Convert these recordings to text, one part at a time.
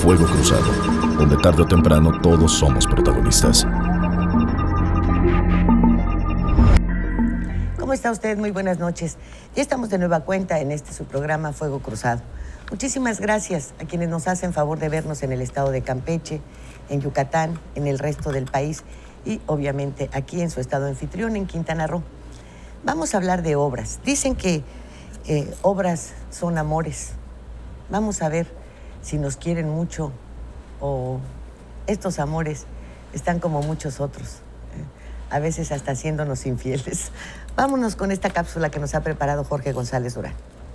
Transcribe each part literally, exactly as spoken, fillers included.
Fuego Cruzado, donde tarde o temprano todos somos protagonistas. ¿Cómo está usted? Muy buenas noches. Ya estamos de nueva cuenta en este su programa Fuego Cruzado. Muchísimas gracias a quienes nos hacen favor de vernos en el estado de Campeche, en Yucatán, en el resto del país y obviamente aquí en su estado anfitrión, en Quintana Roo. Vamos a hablar de obras. Dicen que eh, obras son amores. Vamos a ver si nos quieren mucho o estos amores están como muchos otros, eh, a veces hasta haciéndonos infieles. Vámonos con esta cápsula que nos ha preparado Jorge González Durán.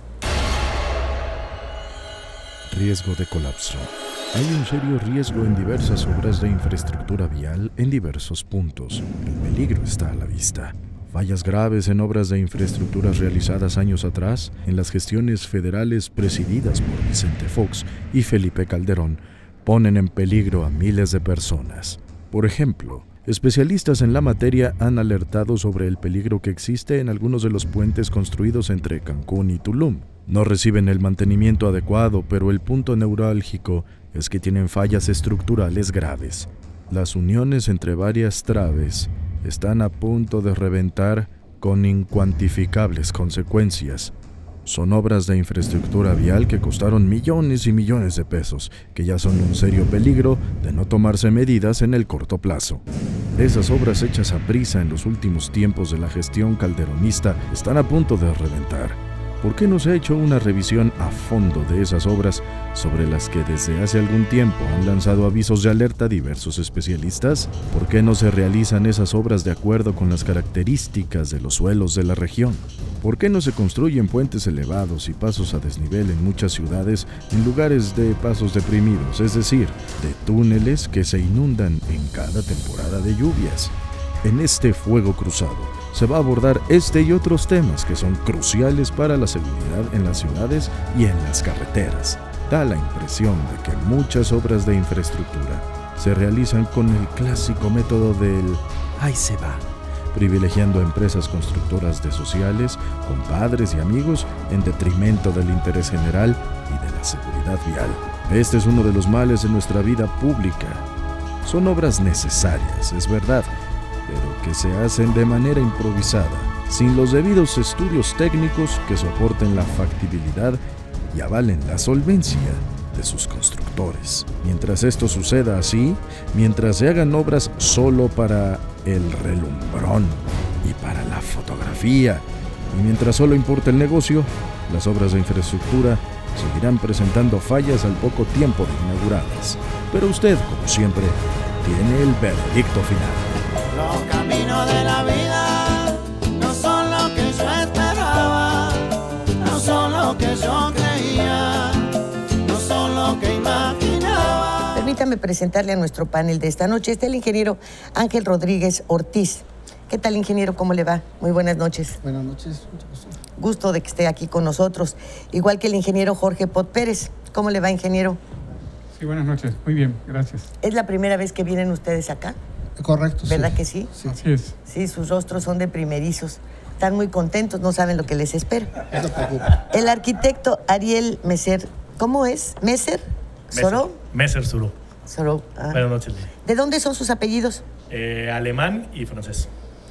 Riesgo de colapso. Hay un serio riesgo en diversas obras de infraestructura vial en diversos puntos. El peligro está a la vista. Fallas graves en obras de infraestructuras realizadas años atrás en las gestiones federales presididas por Vicente Fox y Felipe Calderón ponen en peligro a miles de personas. Por ejemplo, especialistas en la materia han alertado sobre el peligro que existe en algunos de los puentes construidos entre Cancún y Tulum. No reciben el mantenimiento adecuado, pero el punto neurálgico es que tienen fallas estructurales graves. Las uniones entre varias traves están a punto de reventar con incuantificables consecuencias. Son obras de infraestructura vial que costaron millones y millones de pesos, que ya son un serio peligro de no tomarse medidas en el corto plazo. Esas obras hechas a prisa en los últimos tiempos de la gestión calderonista están a punto de reventar. ¿Por qué no se ha hecho una revisión a fondo de esas obras sobre las que desde hace algún tiempo han lanzado avisos de alerta diversos especialistas? ¿Por qué no se realizan esas obras de acuerdo con las características de los suelos de la región? ¿Por qué no se construyen puentes elevados y pasos a desnivel en muchas ciudades en lugares de pasos deprimidos, es decir, de túneles que se inundan en cada temporada de lluvias? En este Fuego Cruzado se va a abordar este y otros temas que son cruciales para la seguridad en las ciudades y en las carreteras. Da la impresión de que muchas obras de infraestructura se realizan con el clásico método del "ahí se va", privilegiando a empresas constructoras de sociales, compadres y amigos en detrimento del interés general y de la seguridad vial. Este es uno de los males de nuestra vida pública. Son obras necesarias, es verdad, pero que se hacen de manera improvisada, sin los debidos estudios técnicos que soporten la factibilidad y avalen la solvencia de sus constructores. Mientras esto suceda así, mientras se hagan obras solo para el relumbrón y para la fotografía, y mientras solo importa el negocio, las obras de infraestructura seguirán presentando fallas al poco tiempo de inauguradas. Pero usted, como siempre, tiene el veredicto final. Los caminos de la vida no son lo que yo esperaba, no son lo que yo creía, no son lo que imaginaba. Permítame presentarle a nuestro panel de esta noche. Está el ingeniero Ángel Rodríguez Ortiz. ¿Qué tal, ingeniero? ¿Cómo le va? Muy buenas noches. Buenas noches, mucho gusto. Gusto de que esté aquí con nosotros. Igual que el ingeniero Jorge Pot Pérez. ¿Cómo le va, ingeniero? Sí, buenas noches. Muy bien, gracias. ¿Es la primera vez que vienen ustedes acá? Correcto, ¿Verdad sí. que sí? Sí. Así es. Sí, sus rostros son de primerizos. Están muy contentos, no saben lo que les espera. No se preocupe. El arquitecto Ariel Messer, ¿cómo es? ¿Messer? ¿Soro? Messer Suro. Soro. Ah. Buenas noches. ¿De dónde son sus apellidos? Eh, alemán y francés.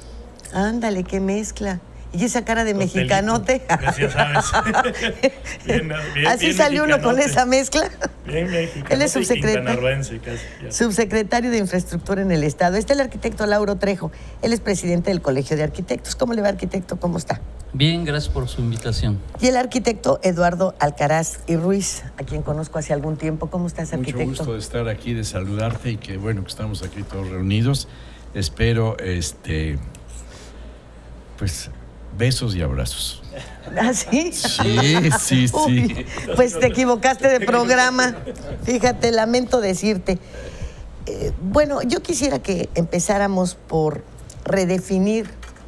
Ándale, qué mezcla. ¿Y esa cara de mexicanote? Pues ya sabes. bien, bien, ¿Así bien salió uno con mexicanote. esa mezcla? Bien mexicanote. Él es subsecretario, quintanarroense casi, ya. subsecretario de Infraestructura en el Estado. Está el arquitecto Lauro Trejo. Él es presidente del Colegio de Arquitectos. ¿Cómo le va, arquitecto? ¿Cómo está? Bien, gracias por su invitación. Y el arquitecto Eduardo Alcaraz y Ruiz, a quien conozco hace algún tiempo. ¿Cómo estás, arquitecto? Mucho gusto de estar aquí, de saludarte y que bueno que estamos aquí todos reunidos. Espero, este, pues, besos y abrazos. ¿Ah, sí? Sí, sí, sí. Uy, pues te equivocaste de programa. Fíjate, lamento decirte. Eh, bueno, yo quisiera que empezáramos por redefinir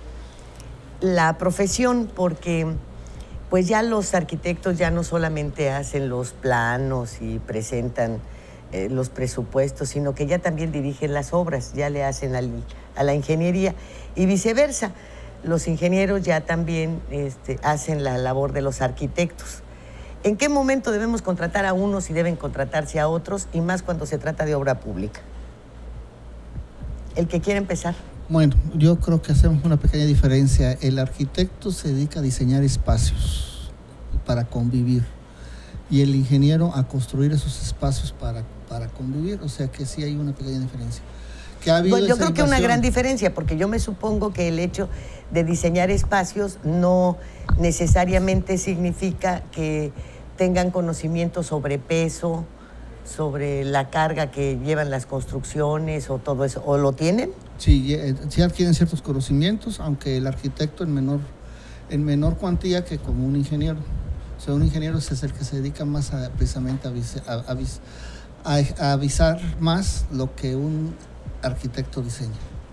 la profesión, porque pues ya los arquitectos ya no solamente hacen los planos y presentan eh, los presupuestos, sino que ya también dirigen las obras, ya le hacen al, a la ingeniería y viceversa. Los ingenieros ya también este, hacen la labor de los arquitectos. ¿En qué momento debemos contratar a unos y deben contratarse a otros, y más cuando se trata de obra pública? El que quiera empezar. Bueno, yo creo que hacemos una pequeña diferencia. El arquitecto se dedica a diseñar espacios para convivir y el ingeniero a construir esos espacios para, para convivir, o sea que sí hay una pequeña diferencia. Que ha habido Bueno, yo esa creo que una invasión. gran diferencia, porque yo me supongo que el hecho de diseñar espacios no necesariamente significa que tengan conocimiento sobre peso, sobre la carga que llevan las construcciones o todo eso, ¿o lo tienen? Sí, eh, sí adquieren ciertos conocimientos, aunque el arquitecto en menor, en menor cuantía que como un ingeniero. O sea, un ingeniero es el que se dedica más a, precisamente a, avis, a, avis, a, a avisar más lo que un arquitecto diseña.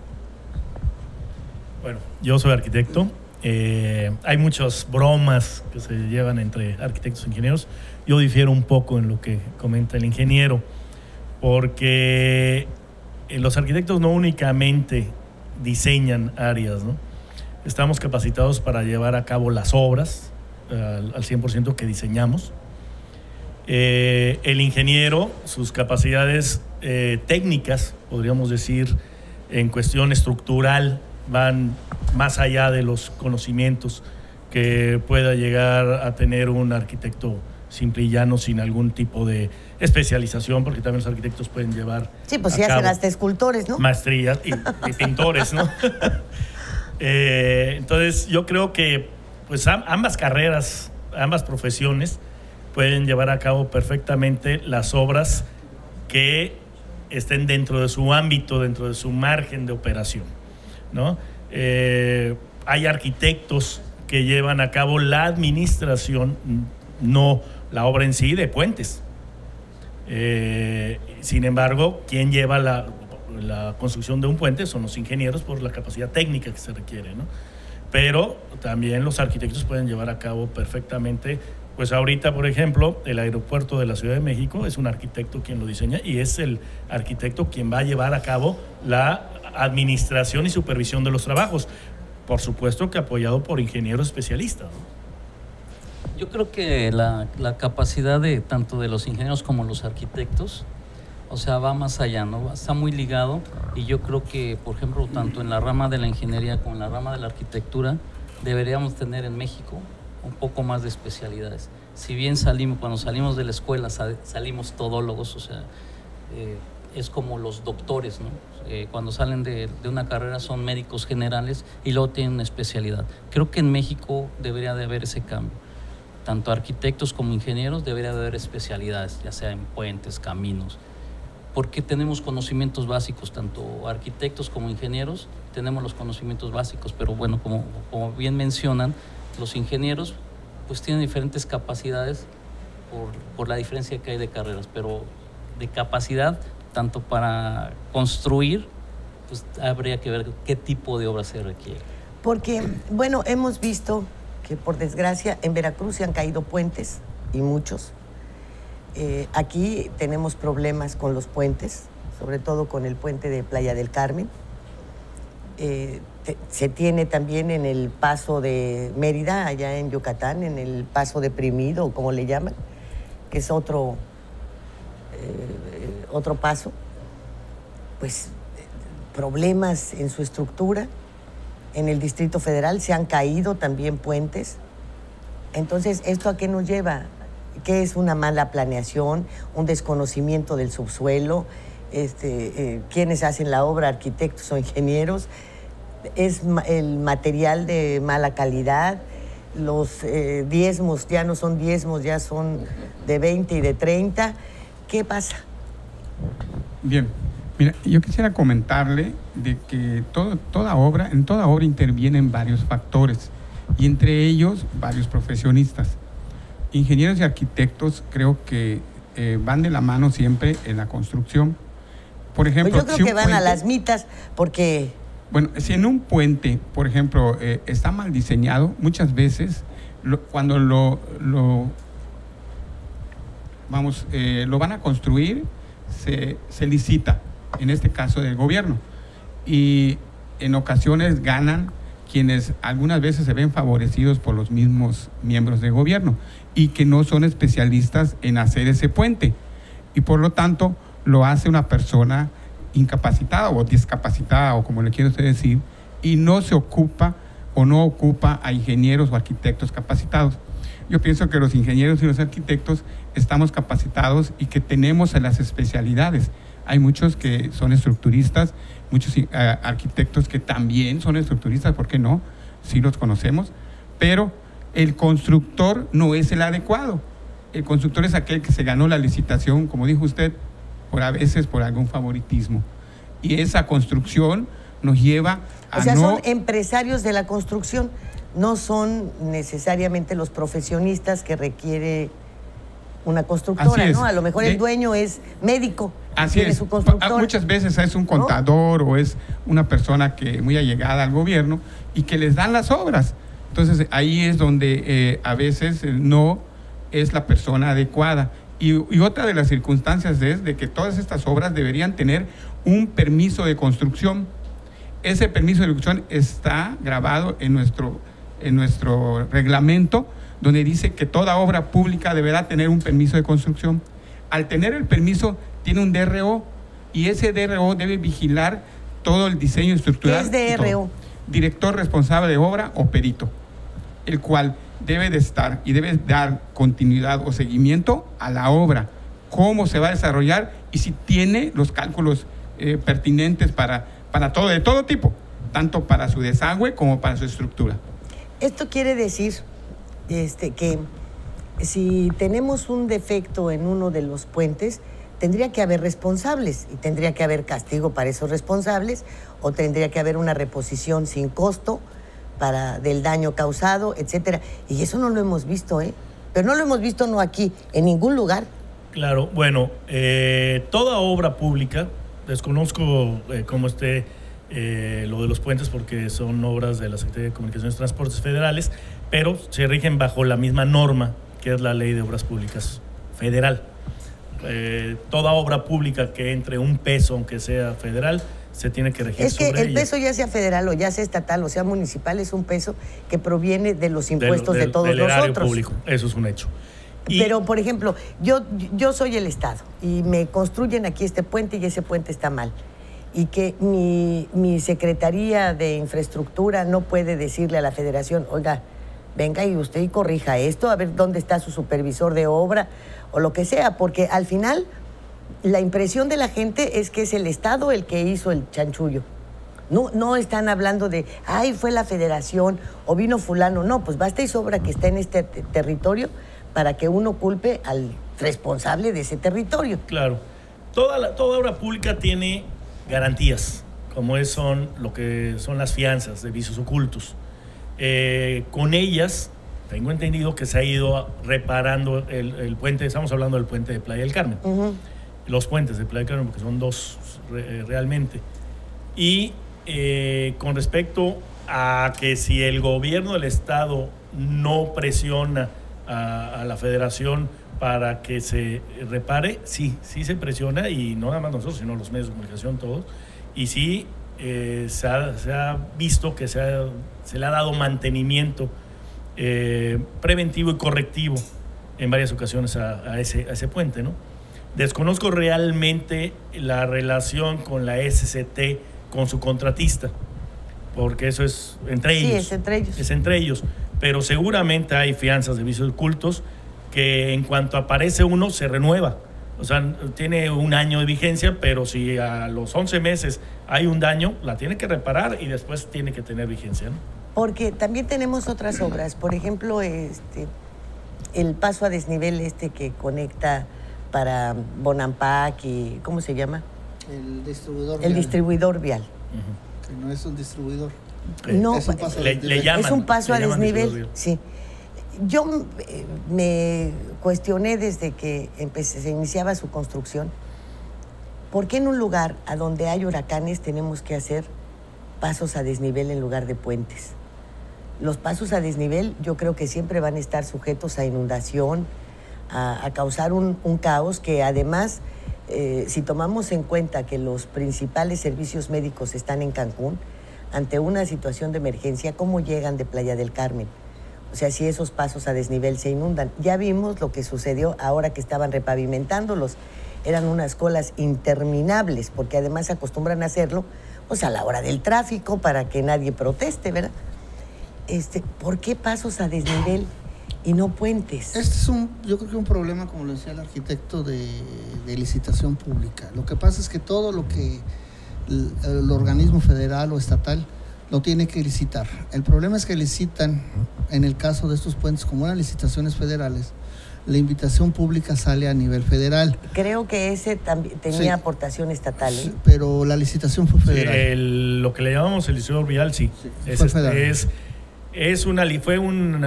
Bueno, yo soy arquitecto. Eh, hay muchas bromas que se llevan entre arquitectos e ingenieros. Yo difiero un poco en lo que comenta el ingeniero, porque los arquitectos no únicamente diseñan áreas, ¿no? Estamos capacitados para llevar a cabo las obras al, al cien por ciento que diseñamos. Eh, el ingeniero, sus capacidades eh, técnicas, podríamos decir, en cuestión estructural, van más allá de los conocimientos que pueda llegar a tener un arquitecto simple y llano sin algún tipo de especialización, porque también los arquitectos pueden llevar Sí, pues a sí hacen cabo hasta escultores, ¿no? maestrías y, y pintores, ¿no? eh, entonces yo creo que pues ambas carreras, ambas profesiones pueden llevar a cabo perfectamente las obras que estén dentro de su ámbito, dentro de su margen de operación, ¿no? Eh, hay arquitectos que llevan a cabo la administración, no la obra en sí, de puentes. Eh, sin embargo, quien lleva la, la construcción de un puente son los ingenieros por la capacidad técnica que se requiere, ¿no? Pero también los arquitectos pueden llevar a cabo perfectamente. Pues ahorita, por ejemplo, el aeropuerto de la Ciudad de México es un arquitecto quien lo diseña y es el arquitecto quien va a llevar a cabo la administración y supervisión de los trabajos. Por supuesto que apoyado por ingenieros especialistas, ¿no? Yo creo que la, la capacidad de tanto de los ingenieros como los arquitectos, o sea, va más allá, ¿no? Está muy ligado, y yo creo que, por ejemplo, tanto en la rama de la ingeniería como en la rama de la arquitectura, deberíamos tener en México un poco más de especialidades. Si bien salimos, cuando salimos de la escuela salimos todólogos, o sea, eh, es como los doctores, ¿no? Eh, cuando salen de, de una carrera son médicos generales y luego tienen una especialidad. Creo que en México debería de haber ese cambio. Tanto arquitectos como ingenieros debería de haber especialidades, ya sea en puentes, caminos, porque tenemos conocimientos básicos, tanto arquitectos como ingenieros tenemos los conocimientos básicos, pero bueno, como, como bien mencionan, los ingenieros pues tienen diferentes capacidades por, por la diferencia que hay de carreras, pero de capacidad, tanto para construir, pues habría que ver qué tipo de obra se requiere. Porque, bueno, hemos visto que por desgracia en Veracruz se han caído puentes, y muchos. Eh, aquí tenemos problemas con los puentes, sobre todo con el puente de Playa del Carmen. Eh, te, se tiene también en el paso de Mérida, allá en Yucatán, en el paso deprimido, como le llaman, que es otro, eh, otro paso. Pues problemas en su estructura. En el Distrito Federal se han caído también puentes. Entonces, ¿esto a qué nos lleva? ¿Qué es una mala planeación, un desconocimiento del subsuelo? Este, eh, ¿Quiénes hacen la obra, arquitectos o ingenieros? ¿Es el material de mala calidad? Los eh, diezmos ya no son diezmos, ya son de veinte y de treinta. ¿Qué pasa? Bien. Mira, yo quisiera comentarle de que todo, toda obra, en toda obra intervienen varios factores, y entre ellos varios profesionistas. Ingenieros y arquitectos creo que eh, van de la mano siempre en la construcción. Por ejemplo, pues yo creo si que un van puente, a las mitas, porque... Bueno, si en un puente, por ejemplo, eh, está mal diseñado, muchas veces lo, cuando lo, lo, vamos, eh, lo van a construir, se, se licita, en este caso del gobierno, y en ocasiones ganan quienes algunas veces se ven favorecidos por los mismos miembros de gobierno y que no son especialistas en hacer ese puente. Y por lo tanto, lo hace una persona incapacitada o discapacitada, o como le quiere usted decir, y no se ocupa o no ocupa a ingenieros o arquitectos capacitados. Yo pienso que los ingenieros y los arquitectos estamos capacitados y que tenemos las especialidades. Hay muchos que son estructuristas, muchos uh, arquitectos que también son estructuristas, ¿por qué no? Sí los conocemos, pero el constructor no es el adecuado. El constructor es aquel que se ganó la licitación, como dijo usted, por a veces por algún favoritismo. Y esa construcción nos lleva a O sea, no... son empresarios de la construcción, no son necesariamente los profesionistas que requiere una constructora, ¿no? A lo mejor el dueño es médico, Así tiene es. su constructora. Muchas veces es un contador, ¿no? O es una persona que muy allegada al gobierno y que les dan las obras. Entonces ahí es donde eh, a veces no es la persona adecuada. Y, y otra de las circunstancias es de que todas estas obras deberían tener un permiso de construcción. Ese permiso de construcción está grabado en nuestro, en nuestro reglamento, donde dice que toda obra pública deberá tener un permiso de construcción. Al tener el permiso, tiene un D R O, y ese D R O debe vigilar todo el diseño estructural. ¿Qué es D R O? Director responsable de obra o perito, el cual debe de estar y debe dar continuidad o seguimiento a la obra, cómo se va a desarrollar y si tiene los cálculos eh, pertinentes para, para todo, de todo tipo, tanto para su desagüe como para su estructura. Esto quiere decir este, que si tenemos un defecto en uno de los puentes, tendría que haber responsables y tendría que haber castigo para esos responsables, o tendría que haber una reposición sin costo para del daño causado, etcétera. Y eso no lo hemos visto, ¿eh? Pero no lo hemos visto no aquí, en ningún lugar. Claro, bueno, eh, toda obra pública, desconozco eh, cómo esté eh, lo de los puentes porque son obras de la Secretaría de Comunicaciones y Transportes Federales, pero se rigen bajo la misma norma que es la Ley de Obras Públicas Federal. Eh, toda obra pública que entre un peso, aunque sea federal, se tiene que regir Es que sobre el ella. peso, ya sea federal o ya sea estatal o sea municipal, es un peso que proviene de los impuestos de, del, todos del erario nosotros. público, eso es un hecho. Y, Pero, por ejemplo, yo, yo soy el Estado y me construyen aquí este puente y ese puente está mal. Y que mi, mi Secretaría de Infraestructura no puede decirle a la Federación, oiga, venga y usted y corrija esto, a ver dónde está su supervisor de obra o lo que sea, porque al final la impresión de la gente es que es el Estado el que hizo el chanchullo. No, no están hablando de, ay, fue la Federación o vino fulano. No, pues basta y sobra que está en este te- territorio para que uno culpe al responsable de ese territorio. Claro, toda, la, toda obra pública tiene garantías, como es, son lo que son las fianzas de vicios ocultos. Eh, con ellas, tengo entendido que se ha ido reparando el, el puente, estamos hablando del puente de Playa del Carmen, uh-huh. Los puentes de Playa del Carmen, porque son dos re, realmente. Y eh, con respecto a que si el gobierno del Estado no presiona a, a la Federación para que se repare, sí, sí se presiona, y no nada más nosotros, sino los medios de comunicación todos, y sí eh, se, ha, se ha visto que se, ha, se le ha dado mantenimiento eh, preventivo y correctivo en varias ocasiones a, a, ese, a ese puente, ¿no? Desconozco realmente la relación con la S C T, con su contratista, porque eso es entre ellos. Sí, es entre ellos. Es entre ellos, pero seguramente hay fianzas de vicios ocultos que en cuanto aparece uno se renueva. O sea, tiene un año de vigencia, pero si a los once meses hay un daño, la tiene que reparar y después tiene que tener vigencia, ¿no? Porque también tenemos otras obras, por ejemplo, este, el paso a desnivel este que conecta para Bonampak y, ¿cómo se llama? El distribuidor El vial. distribuidor vial. Uh-huh. Que no es un distribuidor. No, es un paso le, a desnivel. le llaman, es un paso a le desnivel, sí. Yo eh, me cuestioné desde que empecé, se iniciaba su construcción, ¿por qué en un lugar a donde hay huracanes tenemos que hacer pasos a desnivel en lugar de puentes? Los pasos a desnivel yo creo que siempre van a estar sujetos a inundación, a, a causar un, un caos que además, eh, si tomamos en cuenta que los principales servicios médicos están en Cancún, ante una situación de emergencia, ¿cómo llegan de Playa del Carmen? O sea, si esos pasos a desnivel se inundan. Ya vimos lo que sucedió ahora que estaban repavimentándolos. Eran unas colas interminables, porque además acostumbran a hacerlo pues, a la hora del tráfico para que nadie proteste, ¿verdad? Este, ¿por qué pasos a desnivel y no puentes? Este es un, yo creo que un problema, como lo decía el arquitecto, de, de licitación pública. Lo que pasa es que todo lo que el, el organismo federal o estatal lo tiene que licitar. El problema es que licitan, en el caso de estos puentes, como eran licitaciones federales, la invitación pública sale a nivel federal. Creo que ese también tenía sí. aportación estatal. ¿eh? Sí, pero la licitación fue federal. Sí, el, lo que le llamamos el liceo vial, sí. sí es, fue federal. Es, es una, fue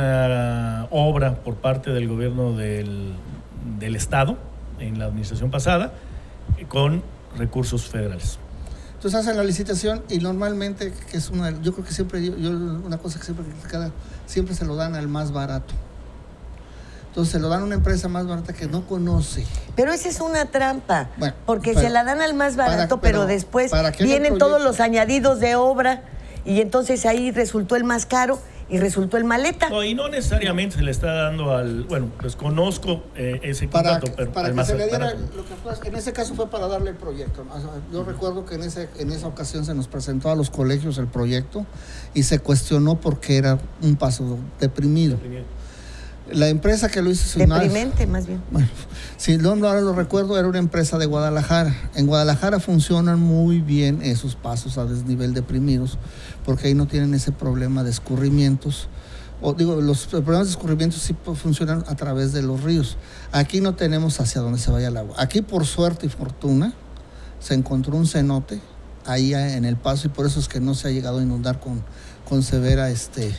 una obra por parte del gobierno del, del Estado, en la administración pasada, con recursos federales. Entonces hacen la licitación y normalmente, que es una, yo creo que siempre, yo, una cosa que siempre criticada, siempre se lo dan al más barato. Entonces se lo dan a una empresa más barata que no conoce. Pero esa es una trampa, bueno, porque para, se la dan al más barato, para, pero, pero después vienen todos los añadidos de obra y entonces ahí resultó el más caro y resultó el maleta. No, y no necesariamente se le está dando al... Bueno, pues conozco eh, ese para, contrato, pero... Para que se le diera, lo que fue, en ese caso fue para darle el proyecto. Yo recuerdo que en, ese, en esa ocasión se nos presentó a los colegios el proyecto y se cuestionó porque era un paso deprimido. deprimido. La empresa que lo hizo... Deprimente, más, más bien. Bueno, si no ahora lo recuerdo, era una empresa de Guadalajara. En Guadalajara funcionan muy bien esos pasos a desnivel deprimidos, porque ahí no tienen ese problema de escurrimientos. O digo, los problemas de escurrimientos sí funcionan a través de los ríos. Aquí no tenemos hacia dónde se vaya el agua. Aquí, por suerte y fortuna, se encontró un cenote ahí en el paso y por eso es que no se ha llegado a inundar con, con severa... este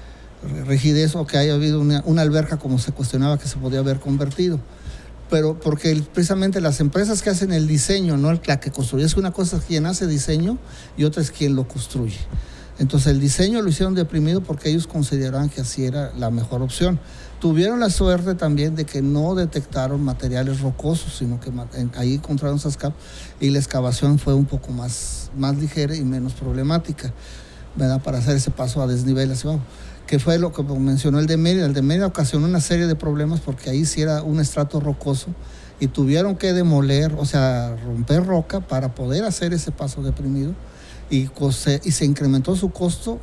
rigidez o que haya habido una, una alberca como se cuestionaba que se podía haber convertido, pero porque el, precisamente las empresas que hacen el diseño, no el, la que construye, es que una cosa es quien hace diseño y otra es quien lo construye. Entonces el diseño lo hicieron deprimido porque ellos consideraban que así era la mejor opción. Tuvieron la suerte también de que no detectaron materiales rocosos, sino que en, ahí encontraron Sascap y la excavación fue un poco más, más ligera y menos problemática, ¿verdad? Para hacer ese paso a desnivel hacia abajo, que fue lo que mencionó el de Mérida. El de Mérida ocasionó una serie de problemas porque ahí sí era un estrato rocoso y tuvieron que demoler, o sea, romper roca para poder hacer ese paso deprimido y, cose, y se incrementó su costo.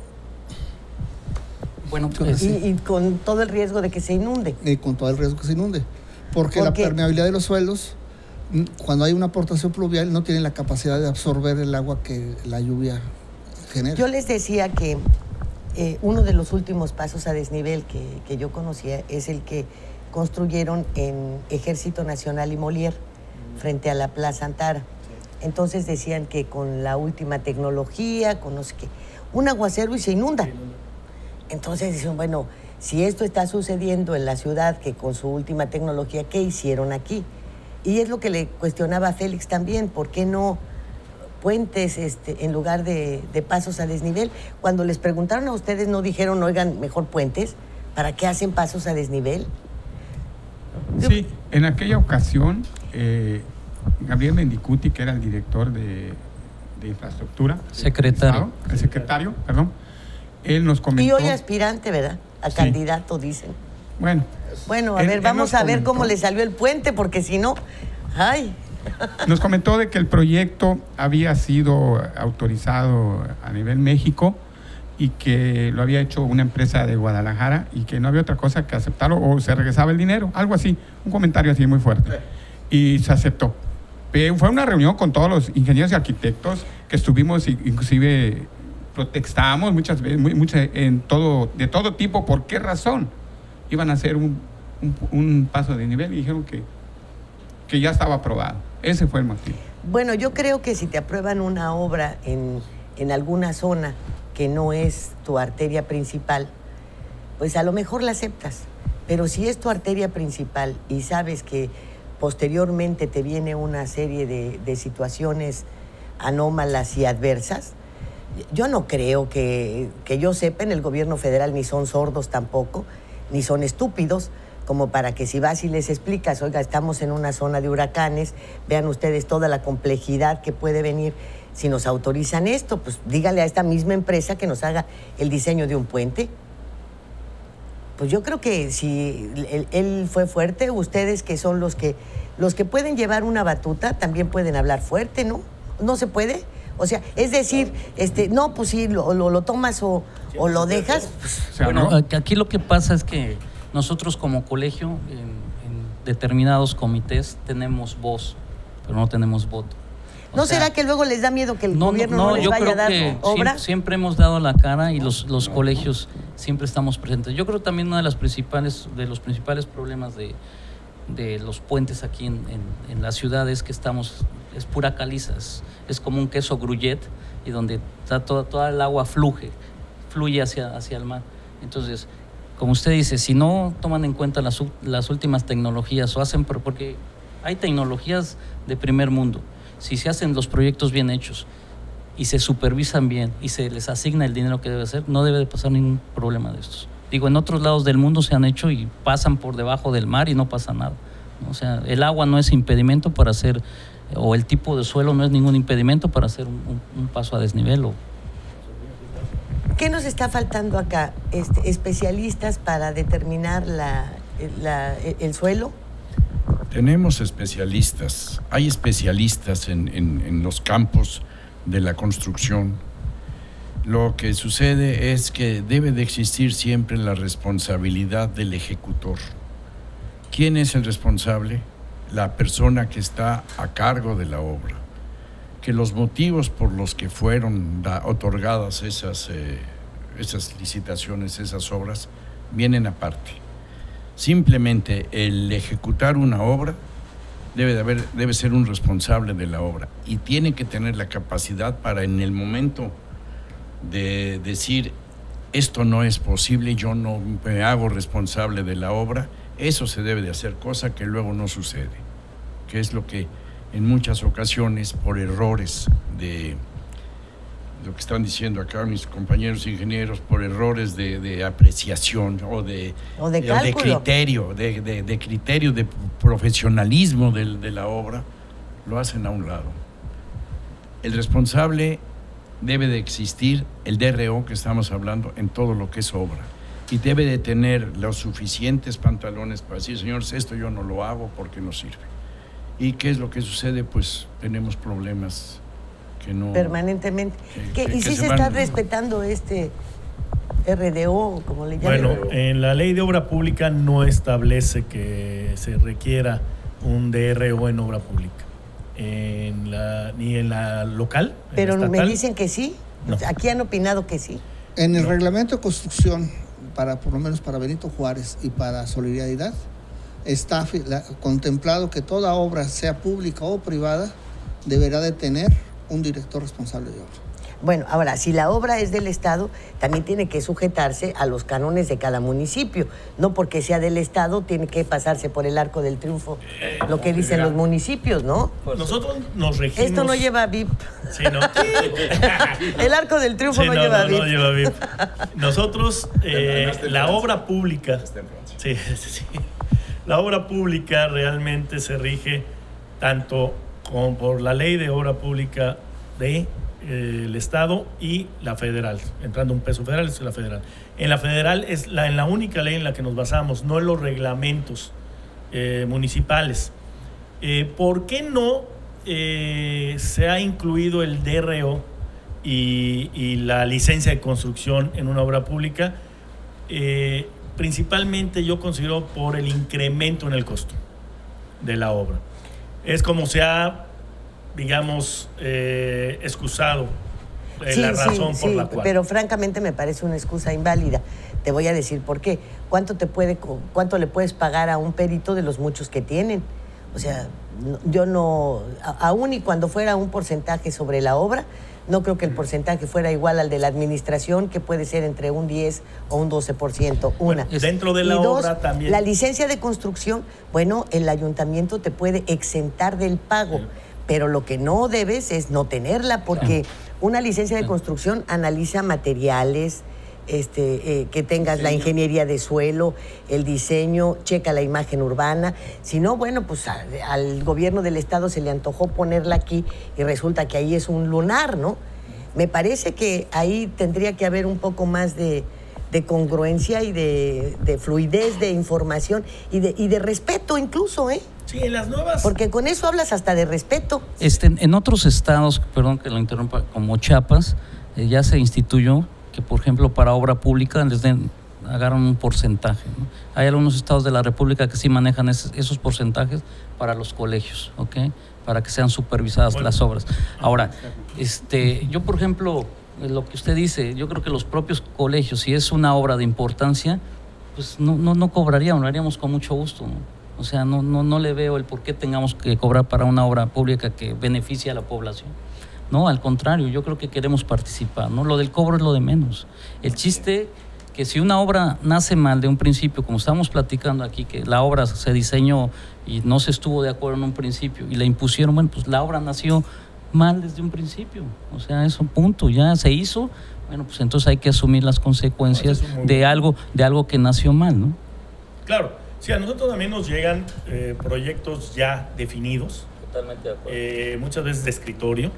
Bueno, pues, y, y con todo el riesgo de que se inunde. Y con todo el riesgo que se inunde. Porque, porque la permeabilidad de los suelos, cuando hay una aportación pluvial, no tiene la capacidad de absorber el agua que la lluvia genera. Yo les decía que Eh, uno de los últimos pasos a desnivel que, que yo conocía es el que construyeron en Ejército Nacional y Molière, frente a la Plaza Antara. Entonces decían que con la última tecnología, con no sé qué, un aguacero y se inunda. Entonces dicen, bueno, si esto está sucediendo en la ciudad, que con su última tecnología, ¿qué hicieron aquí? Y es lo que le cuestionaba a Félix también, ¿por qué no puentes este, en lugar de, de pasos a desnivel? Cuando les preguntaron a ustedes, ¿no dijeron, oigan, mejor puentes? ¿Para qué hacen pasos a desnivel? Sí, en aquella ocasión, eh, Gabriel Mendicuti, que era el director de, de infraestructura, secretario, el, el secretario, perdón, él nos comentó... Y hoy aspirante, ¿verdad? A sí. candidato, dicen. Bueno. Bueno, a él, ver, vamos a ver cómo le salió el puente, porque si no, ¡ay! Nos comentó de que el proyecto había sido autorizado a nivel México y que lo había hecho una empresa de Guadalajara y que no había otra cosa que aceptarlo o se regresaba el dinero, algo así, un comentario así muy fuerte. Y se aceptó. Pero fue una reunión con todos los ingenieros y arquitectos que estuvimos, inclusive protestábamos muchas veces, muy, muchas, en todo, de todo tipo. ¿Por qué razón iban a hacer un, un, un paso de nivel? Y dijeron que, que ya estaba aprobado. Ese fue el motivo. Bueno, yo creo que si te aprueban una obra en, en alguna zona que no es tu arteria principal, pues a lo mejor la aceptas. Pero si es tu arteria principal y sabes que posteriormente te viene una serie de, de situaciones anómalas y adversas, yo no creo que, que yo sepa, en el gobierno federal ni son sordos tampoco, ni son estúpidos, como para que si vas y les explicas, oiga, estamos en una zona de huracanes, vean ustedes toda la complejidad que puede venir. si nos autorizan esto, pues dígale a esta misma empresa que nos haga el diseño de un puente. Pues yo creo que si él, él fue fuerte, ustedes que son los que los que pueden llevar una batuta también pueden hablar fuerte, ¿no? ¿No se puede? O sea, es decir, este, no, pues sí, lo, lo, lo tomas o, o lo dejas. Pues, bueno, aquí lo que pasa es que nosotros como colegio, en, en determinados comités, tenemos voz, pero no tenemos voto. O ¿No sea, será que luego les da miedo que el no, gobierno no, no les yo vaya creo a dar que obra? Siempre, siempre hemos dado la cara y los, los colegios siempre estamos presentes. Yo creo también uno de, las principales, de los principales problemas de, de los puentes aquí en, en, en la ciudad es que estamos, es pura caliza, es, es como un queso gruyet y donde está toda, toda el agua fluye, fluye hacia, hacia el mar. Entonces, como usted dice, si no toman en cuenta las, las últimas tecnologías o hacen, porque hay tecnologías de primer mundo, si se hacen los proyectos bien hechos y se supervisan bien y se les asigna el dinero que debe ser, no debe de pasar ningún problema de estos. Digo, en otros lados del mundo se han hecho y pasan por debajo del mar y no pasa nada, ¿no? O sea, el agua no es impedimento para hacer, o el tipo de suelo no es ningún impedimento para hacer un, un, un paso a desnivel. O... ¿Qué nos está faltando acá? Este, ¿Especialistas para determinar la, la, el suelo? Tenemos especialistas, hay especialistas en, en, en los campos de la construcción. Lo que sucede es que debe de existir siempre la responsabilidad del ejecutor. ¿Quién es el responsable? La persona que está a cargo de la obra. Que los motivos por los que fueron da, otorgadas esas, eh, esas licitaciones, esas obras, vienen aparte. Simplemente el ejecutar una obra debe, de haber, debe ser un responsable de la obra y tiene que tener la capacidad para en el momento de decir esto no es posible, yo no me hago responsable de la obra. Eso se debe de hacer, cosa que luego no sucede, que es lo que en muchas ocasiones por errores de lo que están diciendo acá mis compañeros ingenieros, por errores de, de apreciación o de, o de, de, de criterio, de, de, de criterio, de profesionalismo de, de la obra, lo hacen a un lado. El responsable debe de existir, el D R O que estamos hablando, en todo lo que es obra. Y debe de tener los suficientes pantalones para decir, señores, esto yo no lo hago porque no sirve. ¿Y qué es lo que sucede? Pues tenemos problemas que no... Permanentemente. Que, ¿Qué, que, ¿Y si se, se, se está van... respetando este R D O, como le llaman? Bueno, en la ley de obra pública no establece que se requiera un D R O en obra pública. En la, ni en la local. Pero en la me dicen que sí. No. Aquí han opinado que sí. En el No. reglamento de construcción, para por lo menos para Benito Juárez y para Solidaridad, está la, contemplado que toda obra, sea pública o privada, deberá de tener un director responsable de obra. Bueno, ahora, si la obra es del Estado, también tiene que sujetarse a los cánones de cada municipio. No porque sea del Estado, tiene que pasarse por el Arco del Triunfo, eh, lo que dicen los municipios, ¿no? Nosotros nos regimos... Esto no lleva V I P. Sí, ¿no? El Arco del Triunfo sí, no, no, lleva no, V I P. No lleva V I P. Nosotros, eh, la obra pública... Sí, sí, sí. La obra pública realmente se rige tanto como por la ley de obra pública de eh, el Estado y la federal, entrando un peso federal es la federal. En la federal es la, en la única ley en la que nos basamos, no en los reglamentos eh, municipales. Eh, ¿Por qué no eh, se ha incluido el D R O y, y la licencia de construcción en una obra pública? Eh, principalmente yo considero por el incremento en el costo de la obra. Es como se ha, digamos, eh, excusado eh, sí, la razón sí, por sí, la cual. Pero francamente me parece una excusa inválida. Te voy a decir por qué. ¿Cuánto te puede, cuánto le puedes pagar a un perito de los muchos que tienen? O sea, yo no, aún y cuando fuera un porcentaje sobre la obra, no creo que el porcentaje fuera igual al de la administración, que puede ser entre un diez o un doce por ciento, una. Bueno, dentro de la y dos, obra también. La licencia de construcción, bueno, el ayuntamiento te puede exentar del pago, sí. Pero lo que no debes es no tenerla, porque sí. Una licencia de construcción analiza materiales, este, eh, que tengas la ingeniería de suelo, el diseño, checa la imagen urbana. Si no, bueno, pues a, al gobierno del estado se le antojó ponerla aquí y resulta que ahí es un lunar, ¿no? Me parece que ahí tendría que haber un poco más de, de congruencia y de, de fluidez de información y de, y de respeto incluso, ¿eh? Sí, en las nuevas. Porque con eso hablas hasta de respeto. Este, en otros estados, perdón que lo interrumpa, como Chiapas, eh, ya se instituyó que, por ejemplo, para obra pública les den, agarran un porcentaje, ¿no? Hay algunos estados de la República que sí manejan esos, esos porcentajes para los colegios, ¿ok? Para que sean supervisadas bueno. las obras. Ahora, este, yo, por ejemplo, lo que usted dice, yo creo que los propios colegios, si es una obra de importancia, pues no, no, no cobraríamos, lo haríamos con mucho gusto, ¿no? O sea, no, no, no le veo el por qué tengamos que cobrar para una obra pública que beneficie a la población. No, al contrario, yo creo que queremos participar, ¿no? Lo del cobro es lo de menos. El chiste que si una obra nace mal de un principio, como estamos platicando aquí, que la obra se diseñó y no se estuvo de acuerdo en un principio y la impusieron, bueno, pues la obra nació mal desde un principio. O sea, eso, punto, ya se hizo, bueno, pues entonces hay que asumir las consecuencias no, de algo, de algo que nació mal, ¿no? Claro. Sí, a nosotros también nos llegan eh, proyectos ya definidos. Totalmente de acuerdo. Eh, muchas veces de escritorio.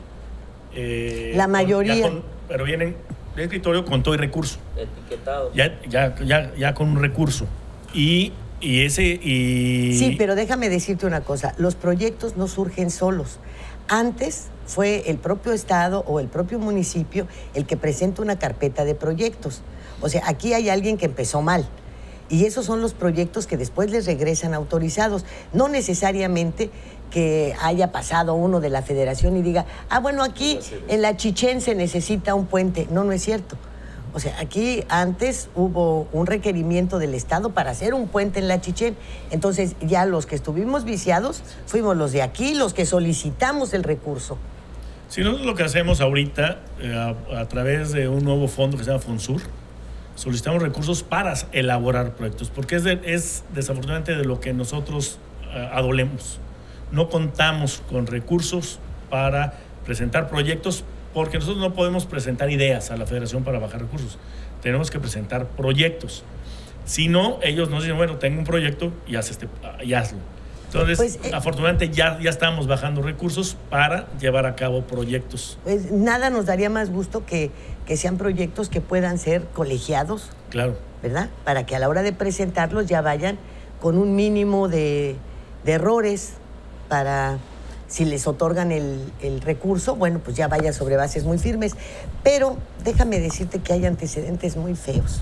Eh, La mayoría. Con, pero vienen de escritorio con todo el recurso. Etiquetado. Ya, ya, ya, ya con un recurso. Y, y ese... Y... Sí, pero déjame decirte una cosa. Los proyectos no surgen solos. Antes fue el propio estado o el propio municipio el que presenta una carpeta de proyectos. O sea, aquí hay alguien que empezó mal. Y esos son los proyectos que después les regresan autorizados. No necesariamente que haya pasado uno de la federación y diga, ah, bueno, aquí en la Chichén se necesita un puente. No, no es cierto. O sea, aquí antes hubo un requerimiento del Estado para hacer un puente en la Chichén. Entonces, ya los que estuvimos viciados fuimos los de aquí, los que solicitamos el recurso. Sí, nosotros lo que hacemos ahorita, eh, a, a través de un nuevo fondo que se llama FONSUR, solicitamos recursos para elaborar proyectos, porque es, de, es desafortunadamente de lo que nosotros uh, adolemos. No contamos con recursos para presentar proyectos, porque nosotros no podemos presentar ideas a la federación para bajar recursos. Tenemos que presentar proyectos. Si no, ellos nos dicen, bueno, tengo un proyecto y, haz este, y hazlo. Entonces, pues, eh, afortunadamente ya, ya estamos bajando recursos para llevar a cabo proyectos. Pues nada nos daría más gusto que, que sean proyectos que puedan ser colegiados. Claro. ¿Verdad? Para que a la hora de presentarlos ya vayan con un mínimo de, de errores para, si les otorgan el, el recurso, bueno, pues ya vaya sobre bases muy firmes. Pero déjame decirte que hay antecedentes muy feos.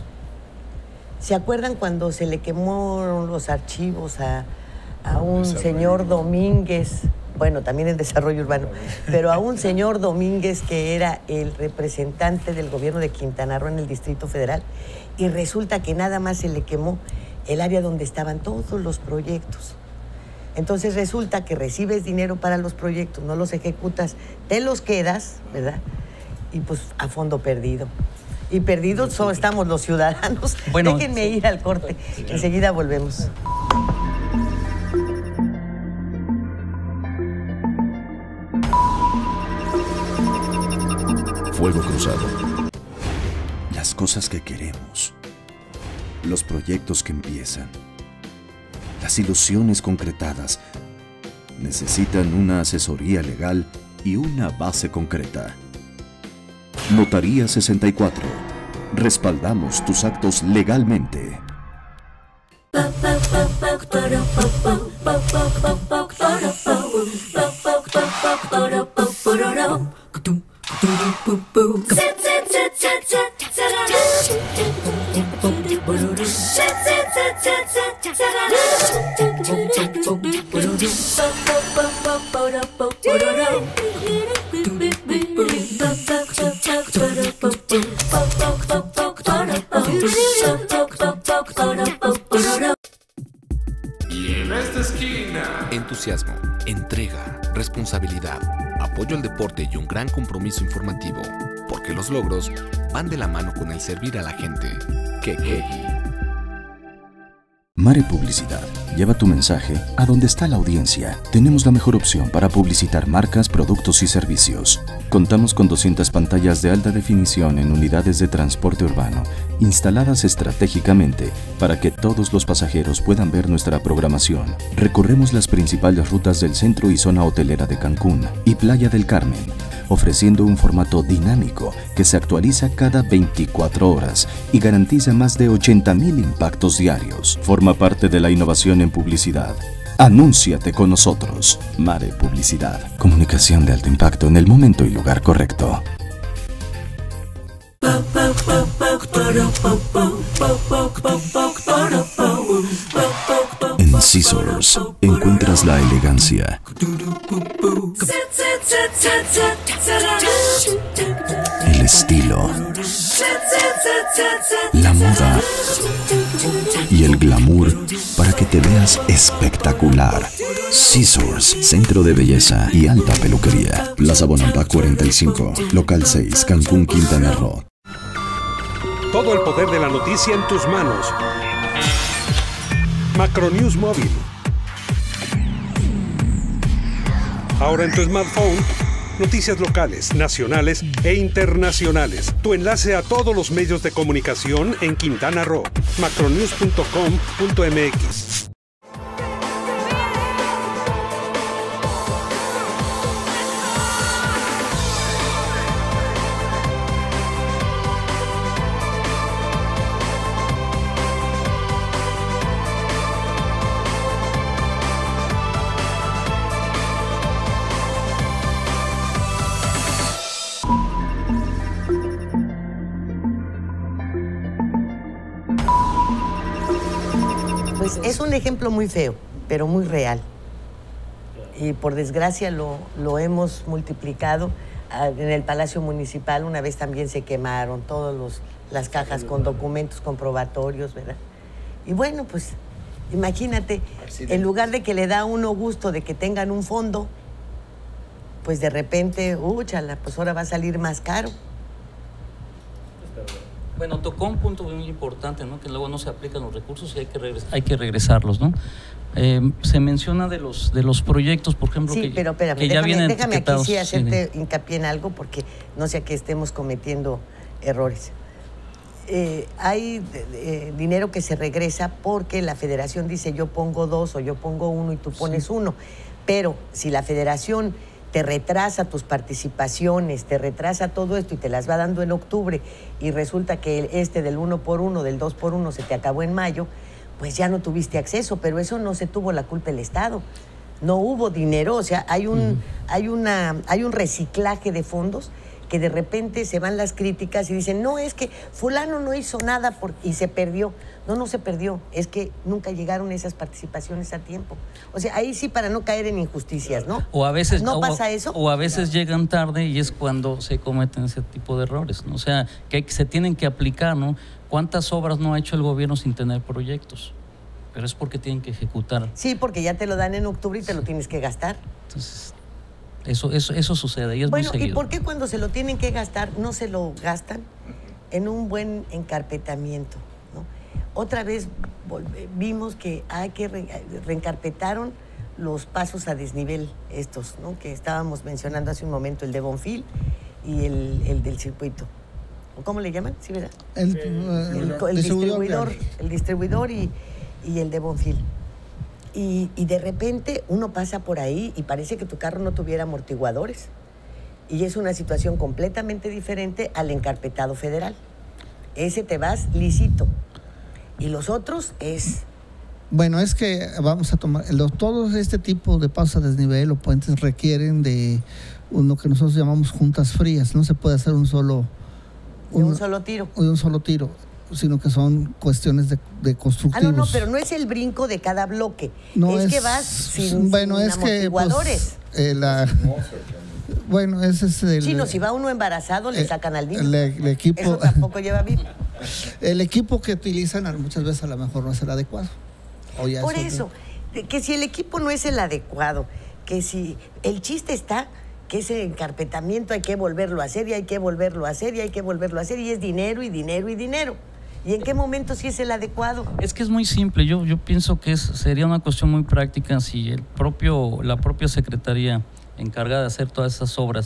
¿Se acuerdan cuando se le quemaron los archivos a... a un señor Domínguez, bueno, también en desarrollo urbano, pero a un señor Domínguez que era el representante del gobierno de Quintana Roo en el Distrito Federal, y resulta que nada más se le quemó el área donde estaban todos los proyectos? Entonces resulta que recibes dinero para los proyectos, no los ejecutas, te los quedas, ¿verdad? Y pues a fondo perdido. Y perdidos solo estamos los ciudadanos. Bueno, déjenme ir al corte, enseguida volvemos. Fuego Cruzado. Las cosas que queremos, los proyectos que empiezan, las ilusiones concretadas, necesitan una asesoría legal y una base concreta. Notaría sesenta y cuatro. Respaldamos tus actos legalmente. Y en esta esquina, entusiasmo, entrega, responsabilidad, apoyo al deporte y un gran compromiso informativo, porque los logros van de la mano con el servir a la gente. Kekegi. Mare Publicidad. Lleva tu mensaje a donde está la audiencia. Tenemos la mejor opción para publicitar marcas, productos y servicios. Contamos con doscientas pantallas de alta definición en unidades de transporte urbano, instaladas estratégicamente para que todos los pasajeros puedan ver nuestra programación. Recorremos las principales rutas del centro y zona hotelera de Cancún y Playa del Carmen, ofreciendo un formato dinámico que se actualiza cada veinticuatro horas y garantiza más de ochenta mil impactos diarios. Forma parte de la innovación en publicidad. Anúnciate con nosotros. Mare Publicidad. Comunicación de alto impacto en el momento y lugar correcto. En Scissors encuentras la elegancia, el estilo, la moda y el glamour para que te veas espectacular. Scissors, centro de belleza y alta peluquería. Plaza Bonampak cuarenta y cinco, local seis, Cancún, Quintana Roo. Todo el poder de la noticia en tus manos. Macronews Móvil. Ahora en tu smartphone, noticias locales, nacionales e internacionales. Tu enlace a todos los medios de comunicación en Quintana Roo. macronews punto com punto m x. Pues es un ejemplo muy feo, pero muy real. Y por desgracia lo, lo hemos multiplicado. En el Palacio Municipal una vez también se quemaron todas las cajas con documentos comprobatorios, ¿verdad? Y bueno, pues imagínate, en lugar de que le da a uno gusto de que tengan un fondo, pues de repente, úchala, pues ahora va a salir más caro. Bueno, tocó un punto muy importante, ¿no? Que luego no se aplican los recursos y hay que, regres hay que regresarlos, ¿no? Eh, se menciona de los de los proyectos, por ejemplo, sí, que, pero espérame, que ya déjame, vienen déjame aquí sí hacerte sí. hincapié en algo porque no sea que estemos cometiendo errores. Eh, hay eh, dinero que se regresa porque la federación dice yo pongo dos o yo pongo uno y tú pones sí. uno, pero si la federación te retrasa tus participaciones, te retrasa todo esto y te las va dando en octubre y resulta que este del uno por uno, del dos por uno se te acabó en mayo, pues ya no tuviste acceso, pero eso no se tuvo la culpa el Estado. No hubo dinero, o sea, hay un, uh-huh. hay una, hay un reciclaje de fondos que de repente se van las críticas y dicen, no, es que fulano no hizo nada por, y se perdió. No, no se perdió, es que nunca llegaron esas participaciones a tiempo. O sea, ahí sí para no caer en injusticias, ¿no? O a veces ¿No o, pasa eso? O a veces llegan tarde y es cuando se cometen ese tipo de errores, ¿no? O sea, que, hay, que se tienen que aplicar, ¿no? ¿Cuántas obras no ha hecho el gobierno sin tener proyectos? Pero es porque tienen que ejecutar. Sí, porque ya te lo dan en octubre y te lo tienes que gastar. Entonces, eso, eso, eso sucede y es bueno, muy seguido. ¿y por qué cuando se lo tienen que gastar no se lo gastan en un buen encarpetamiento? Otra vez vimos que hay que re reencarpetaron los pasos a desnivel estos, ¿no? Que estábamos mencionando hace un momento, el de Bonfil y el, el del circuito. ¿Cómo le llaman? ¿Sí, verdad? El, el, el, el distribuidor, el distribuidor y, y el de Bonfil. Y, y de repente uno pasa por ahí y parece que tu carro no tuviera amortiguadores. Y es una situación completamente diferente al encarpetado federal. Ese te vas lícito. Y los otros es... Bueno, es que vamos a tomar... Los, todo este tipo de pasos a desnivel o puentes requieren de lo que nosotros llamamos juntas frías. No se puede hacer un solo... Un, un solo tiro. Un solo tiro, sino que son cuestiones de, de constructivos. Ah, no, no, pero no es el brinco de cada bloque. No es, es que vas sin, bueno, sin es amortiguadores. Que, pues, eh, la, bueno, ese es el... Chino, si va uno embarazado, le el, sacan al niño. El, el equipo, Eso tampoco lleva VIP. El equipo que utilizan muchas veces a lo mejor no es el adecuado. O ya Por es eso, otro. que si el equipo no es el adecuado, que si el chiste está que ese encarpetamiento hay que volverlo a hacer y hay que volverlo a hacer y hay que volverlo a hacer y es dinero y dinero y dinero. ¿Y en qué momento sí es el adecuado? Es que es muy simple. Yo, yo pienso que es, sería una cuestión muy práctica si el propio, la propia Secretaría encargada de hacer todas esas obras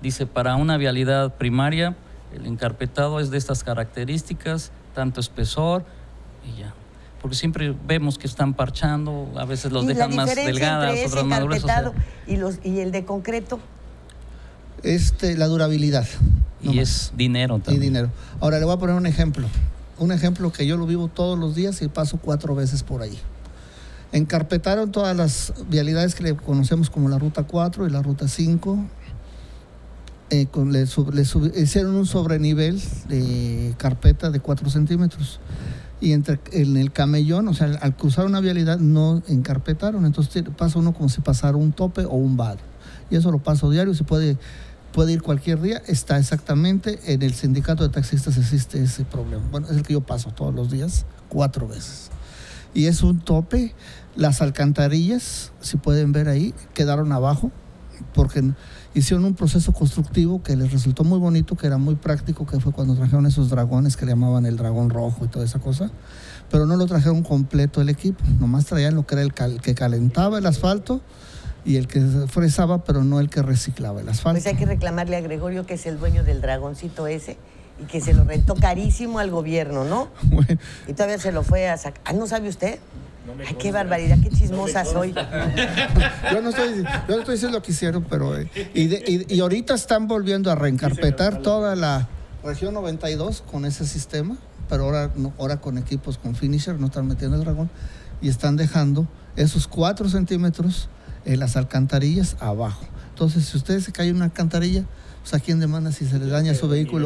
dice, para una vialidad primaria, el encarpetado es de estas características, tanto espesor y ya. Porque siempre vemos que están parchando, a veces los dejan más delgadas, otras más gruesas. O sea, y, los, ¿Y el de concreto? Este, la durabilidad. Y no es más. Dinero también. Y dinero. Ahora le voy a poner un ejemplo. Un ejemplo que yo lo vivo todos los días y paso cuatro veces por ahí. Encarpetaron todas las vialidades que le conocemos como la Ruta cuatro y la Ruta cinco. Eh, con, le, sub, le sub, hicieron un sobrenivel de carpeta de cuatro centímetros. Y entre, en el camellón, o sea, al cruzar una vialidad no encarpetaron. Entonces pasa uno como si pasara un tope o un vado. Y eso lo paso diario, se puede, puede ir cualquier día. Está exactamente, en el sindicato de taxistas existe ese problema. Bueno, es el que yo paso todos los días, cuatro veces. Y es un tope. Las alcantarillas, si pueden ver ahí, quedaron abajo porque hicieron un proceso constructivo que les resultó muy bonito, que era muy práctico, que fue cuando trajeron esos dragones que le llamaban el dragón rojo y toda esa cosa, pero no lo trajeron completo el equipo, nomás traían lo que era el cal, que calentaba el asfalto y el que fresaba, pero no el que reciclaba el asfalto. Pues hay que reclamarle a Gregorio, que es el dueño del dragoncito ese, y que se lo rentó carísimo al gobierno, ¿no? Bueno. Y todavía se lo fue a sacar. Ah, ¿no sabe usted? No Ay, qué barbaridad, qué chismosa no soy. Yo no estoy, yo no estoy diciendo lo que hicieron, pero... Eh, y, de, y, y ahorita están volviendo a reencarpetar toda la región noventa y dos con ese sistema, pero ahora, no, ahora con equipos con finisher, no están metiendo el dragón, y están dejando esos cuatro centímetros en las alcantarillas abajo. Entonces, si ustedes se cae una alcantarilla, pues ¿a quién demanda si se les daña su vehículo?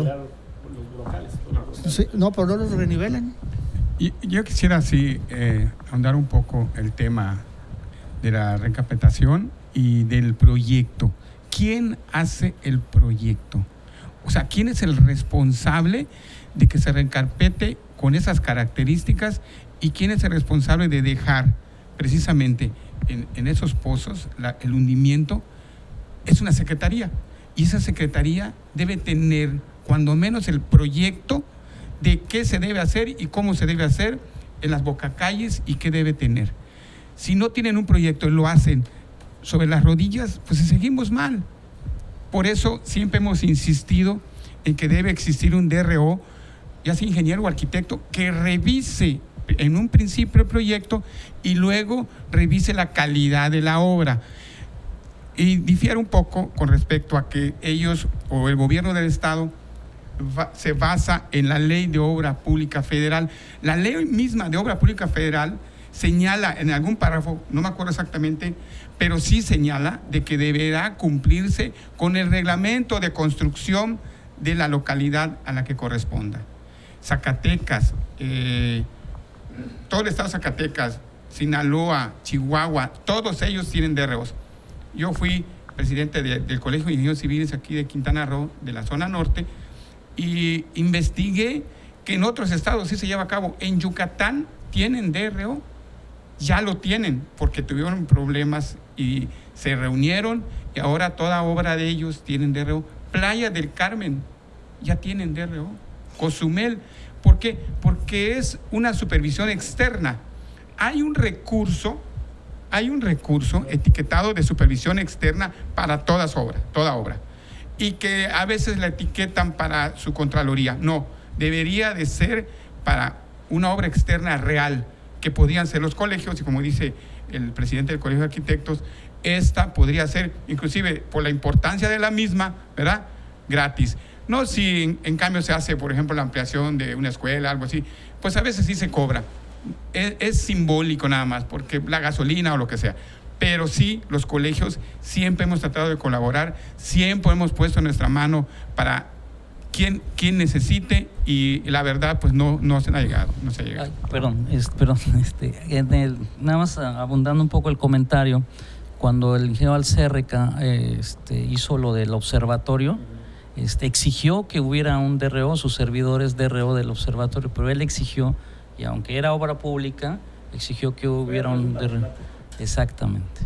Sí, no, pero no los renivelan. Y yo quisiera así eh, ahondar un poco el tema de la reencarpetación y del proyecto. ¿Quién hace el proyecto? O sea, ¿quién es el responsable de que se reencarpete con esas características y quién es el responsable de dejar precisamente en, en esos pozos la, el hundimiento? Es una secretaría y esa secretaría debe tener cuando menos el proyecto de qué se debe hacer y cómo se debe hacer en las bocacalles y qué debe tener. Si no tienen un proyecto y lo hacen sobre las rodillas, pues seguimos mal. Por eso siempre hemos insistido en que debe existir un D R O, ya sea ingeniero o arquitecto, que revise en un principio el proyecto y luego revise la calidad de la obra. Y difiere un poco con respecto a que ellos o el gobierno del Estado se basa en la Ley de Obra Pública Federal. La ley misma de Obra Pública Federal señala en algún párrafo, no me acuerdo exactamente, pero sí señala de que deberá cumplirse con el reglamento de construcción de la localidad a la que corresponda. Zacatecas, eh, todo el estado de Zacatecas, Sinaloa, Chihuahua, todos ellos tienen D R Os. Yo fui presidente de, del Colegio de Ingenieros Civiles aquí de Quintana Roo, de la zona norte, y investigué que en otros estados sí se lleva a cabo. En Yucatán tienen D R O, ya lo tienen, porque tuvieron problemas y se reunieron y ahora toda obra de ellos tienen D R O. Playa del Carmen ya tienen D R O. Cozumel, ¿por qué? Porque es una supervisión externa. Hay un recurso, hay un recurso etiquetado de supervisión externa para todas obras, toda obra. Y que a veces la etiquetan para su Contraloría. No, debería de ser para una obra externa real, que podrían ser los colegios, y como dice el presidente del Colegio de Arquitectos, esta podría ser, inclusive por la importancia de la misma, ¿verdad?, gratis. No si en, en cambio se hace, por ejemplo, la ampliación de una escuela, algo así, pues a veces sí se cobra. Es, es simbólico nada más, porque la gasolina o lo que sea. Pero sí, los colegios siempre hemos tratado de colaborar, siempre hemos puesto nuestra mano para quien, quien necesite, y la verdad, pues no, no se ha llegado. No se ha llegado. Ay, perdón, es, perdón este, en el, nada más abundando un poco el comentario, cuando el ingeniero Alcérreca este, hizo lo del observatorio, este, exigió que hubiera un D R O, sus servidores D R O del observatorio, pero él exigió, y aunque era obra pública, exigió que hubiera un D R O. Exactamente.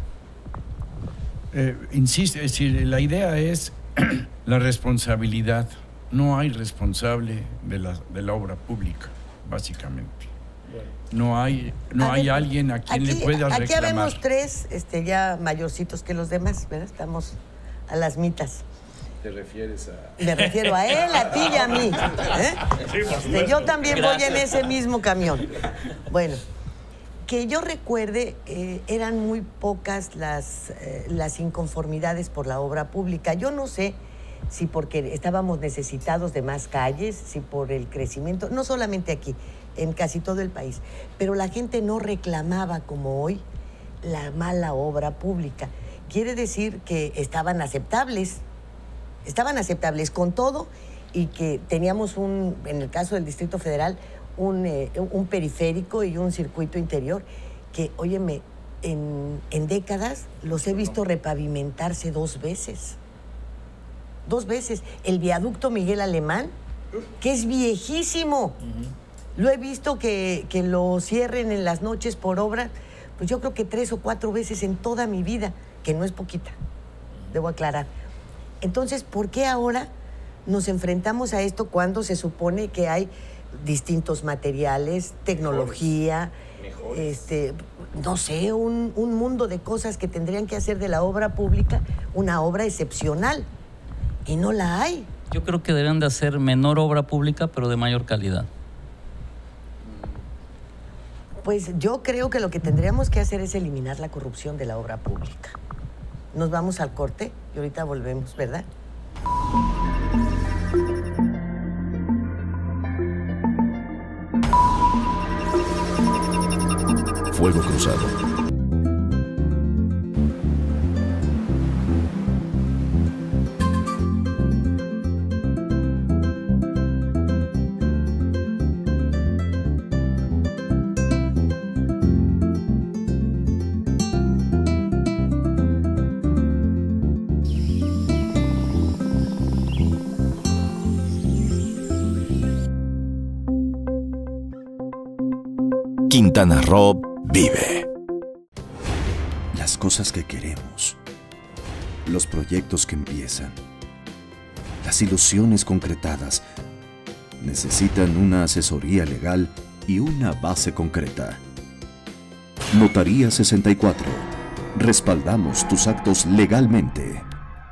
Eh, insisto, es decir, la idea es la responsabilidad. No hay responsable de la, de la obra pública, básicamente. No hay, no a hay ver, alguien a quien aquí, le pueda reclamar. Aquí habemos tres este, ya mayorcitos que los demás, ¿verdad? Estamos a las mitas. ¿Te refieres a...? Me refiero a él, a ti y a mí. ¿eh? Sí, por Este, supuesto. yo también Gracias. voy en ese mismo camión. Bueno, que yo recuerde, eh, eran muy pocas las, eh, las inconformidades por la obra pública. Yo no sé si porque estábamos necesitados de más calles, si por el crecimiento, no solamente aquí, en casi todo el país, pero la gente no reclamaba como hoy la mala obra pública. Quiere decir que estaban aceptables, estaban aceptables con todo, y que teníamos un, en el caso del Distrito Federal, un, eh, un periférico y un circuito interior que, óyeme, en, en décadas los he visto repavimentarse dos veces. Dos veces. El viaducto Miguel Alemán, que es viejísimo. Uh-huh. Lo he visto que, que lo cierren en las noches por obra, pues yo creo que tres o cuatro veces en toda mi vida, que no es poquita, debo aclarar. Entonces, ¿por qué ahora nos enfrentamos a esto cuando se supone que hay distintos materiales, tecnología, mejores, mejores. Este, no sé, un, un mundo de cosas que tendrían que hacer de la obra pública una obra excepcional? Y no la hay. Yo creo que deberían de hacer menor obra pública, pero de mayor calidad. Pues yo creo que lo que tendríamos que hacer es eliminar la corrupción de la obra pública. Nos vamos al corte y ahorita volvemos, ¿verdad? Fuego Cruzado. Quintana Roo vive. Las cosas que queremos, los proyectos que empiezan, las ilusiones concretadas, necesitan una asesoría legal y una base concreta. Notaría sesenta y cuatro. Respaldamos tus actos legalmente.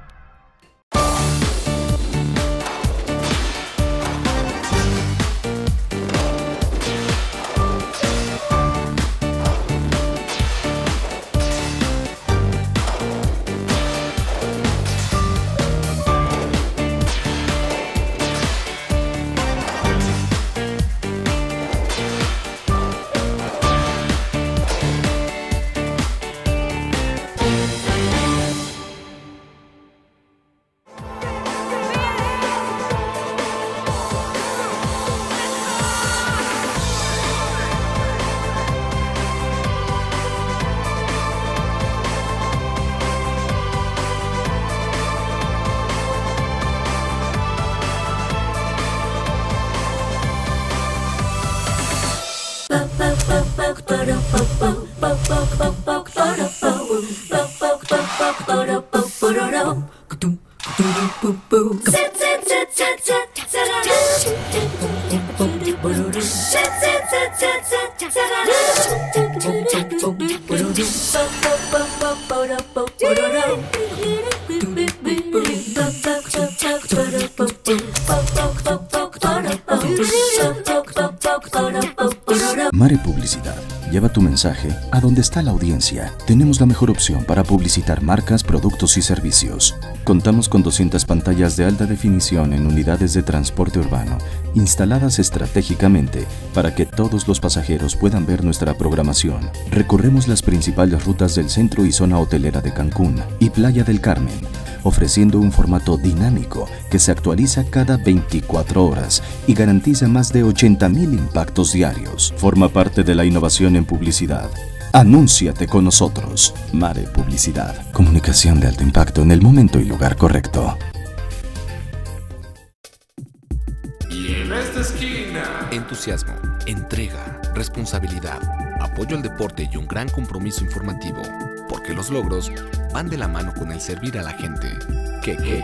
Mare Publicidad. Lleva tu mensaje a donde está la audiencia. Tenemos la mejor opción para publicitar marcas, productos y servicios. Contamos con doscientas pantallas de alta definición en unidades de transporte urbano, instaladas estratégicamente para que todos los pasajeros puedan ver nuestra programación. Recorremos las principales rutas del centro y zona hotelera de Cancún y Playa del Carmen, ofreciendo un formato dinámico que se actualiza cada veinticuatro horas y garantiza más de ochenta mil impactos diarios. Forma parte de la innovación en publicidad. Anúnciate con nosotros. Mare Publicidad. Comunicación de alto impacto en el momento y lugar correcto. Y en esta esquina, entusiasmo, entrega, responsabilidad, apoyo al deporte y un gran compromiso informativo, porque los logros van de la mano con el servir a la gente. Que que.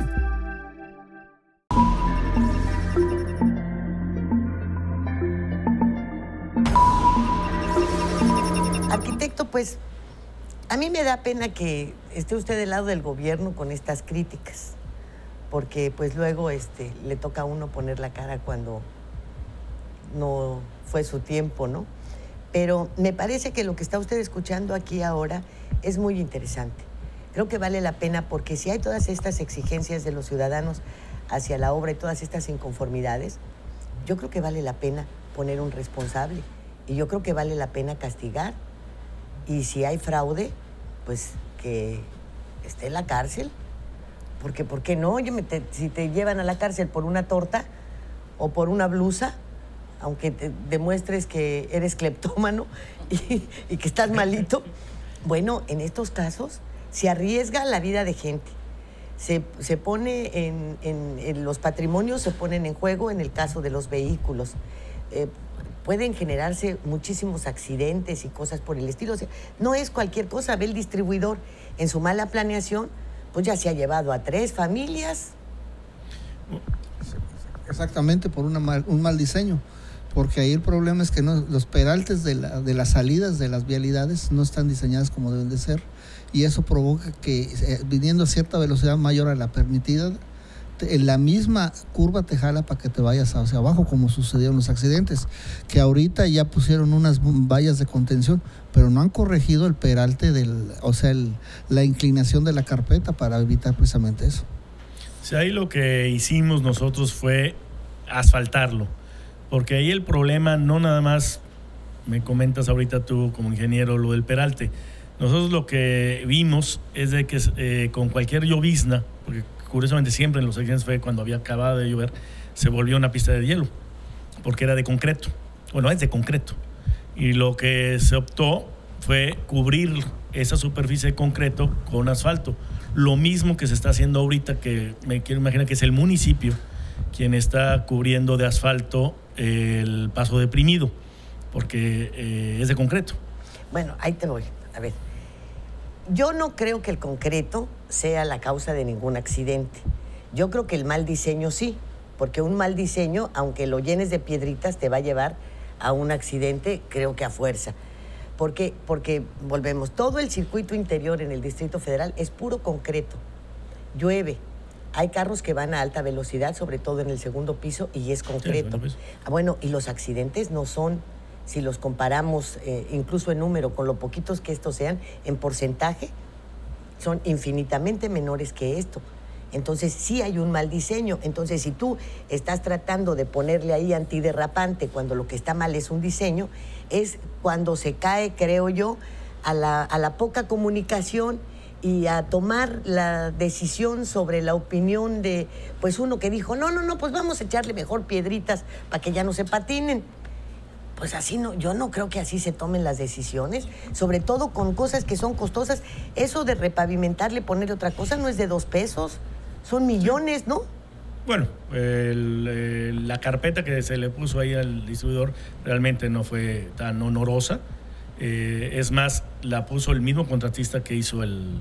Arquitecto, pues a mí me da pena que esté usted del lado del gobierno con estas críticas, porque pues luego este, le toca a uno poner la cara cuando no fue su tiempo, ¿no? Pero me parece que lo que está usted escuchando aquí ahora es muy interesante. Creo que vale la pena porque si hay todas estas exigencias de los ciudadanos hacia la obra y todas estas inconformidades, yo creo que vale la pena poner un responsable y yo creo que vale la pena castigar. Y si hay fraude, pues que esté en la cárcel. Porque, ¿por qué no? Oye, me te, si te llevan a la cárcel por una torta o por una blusa, aunque te demuestres que eres cleptómano y, y que estás malito, bueno, en estos casos se arriesga la vida de gente. Se, se pone en, en, en los patrimonios se ponen en juego en el caso de los vehículos. Eh, pueden generarse muchísimos accidentes y cosas por el estilo. O sea, no es cualquier cosa. Ve el distribuidor en su mala planeación, pues ya se ha llevado a tres familias. Exactamente, por una mal, un mal diseño. Porque ahí el problema es que no, los peraltes de, la, de las salidas de las vialidades no están diseñadas como deben de ser. Y eso provoca que, eh, viniendo a cierta velocidad mayor a la permitida, te, en la misma curva te jala para que te vayas hacia abajo, como sucedió en los accidentes. Que ahorita ya pusieron unas vallas de contención, pero no han corregido el peralte, del, o sea, el, la inclinación de la carpeta para evitar precisamente eso. O sea, ahí lo que hicimos nosotros fue asfaltarlo. Porque ahí el problema no nada más, me comentas ahorita tú como ingeniero, lo del peralte. Nosotros lo que vimos es de que eh, con cualquier llovizna, porque curiosamente siempre en los accidentes fue cuando había acabado de llover, se volvió una pista de hielo, porque era de concreto. Bueno, es de concreto. Y lo que se optó fue cubrir esa superficie de concreto con asfalto. Lo mismo que se está haciendo ahorita, que me quiero imaginar que es el municipio quien está cubriendo de asfalto el paso deprimido, porque eh, es de concreto. Bueno, ahí te voy. A ver, yo no creo que el concreto sea la causa de ningún accidente. Yo creo que el mal diseño sí, porque un mal diseño, aunque lo llenes de piedritas, te va a llevar a un accidente, creo que a fuerza. ¿Por qué? Porque, volvemos, todo el circuito interior en el Distrito Federal es puro concreto. Llueve. Hay carros que van a alta velocidad, sobre todo en el segundo piso, y es concreto. Sí, ah, bueno, y los accidentes no son, si los comparamos eh, incluso en número, con lo poquitos que estos sean, en porcentaje, son infinitamente menores que esto. Entonces, sí hay un mal diseño. Entonces, si tú estás tratando de ponerle ahí antiderrapante cuando lo que está mal es un diseño, es cuando se cae, creo yo, a la, a la poca comunicación y a tomar la decisión sobre la opinión de, pues uno que dijo, no, no, no, pues vamos a echarle mejor piedritas para que ya no se patinen. Pues así no, yo no creo que así se tomen las decisiones, sobre todo con cosas que son costosas. Eso de repavimentarle, ponerle otra cosa, no es de dos pesos, son millones, ¿no? Bueno, el, el, la carpeta que se le puso ahí al distribuidor realmente no fue tan honorosa. Eh, es más, la puso el mismo contratista que hizo el,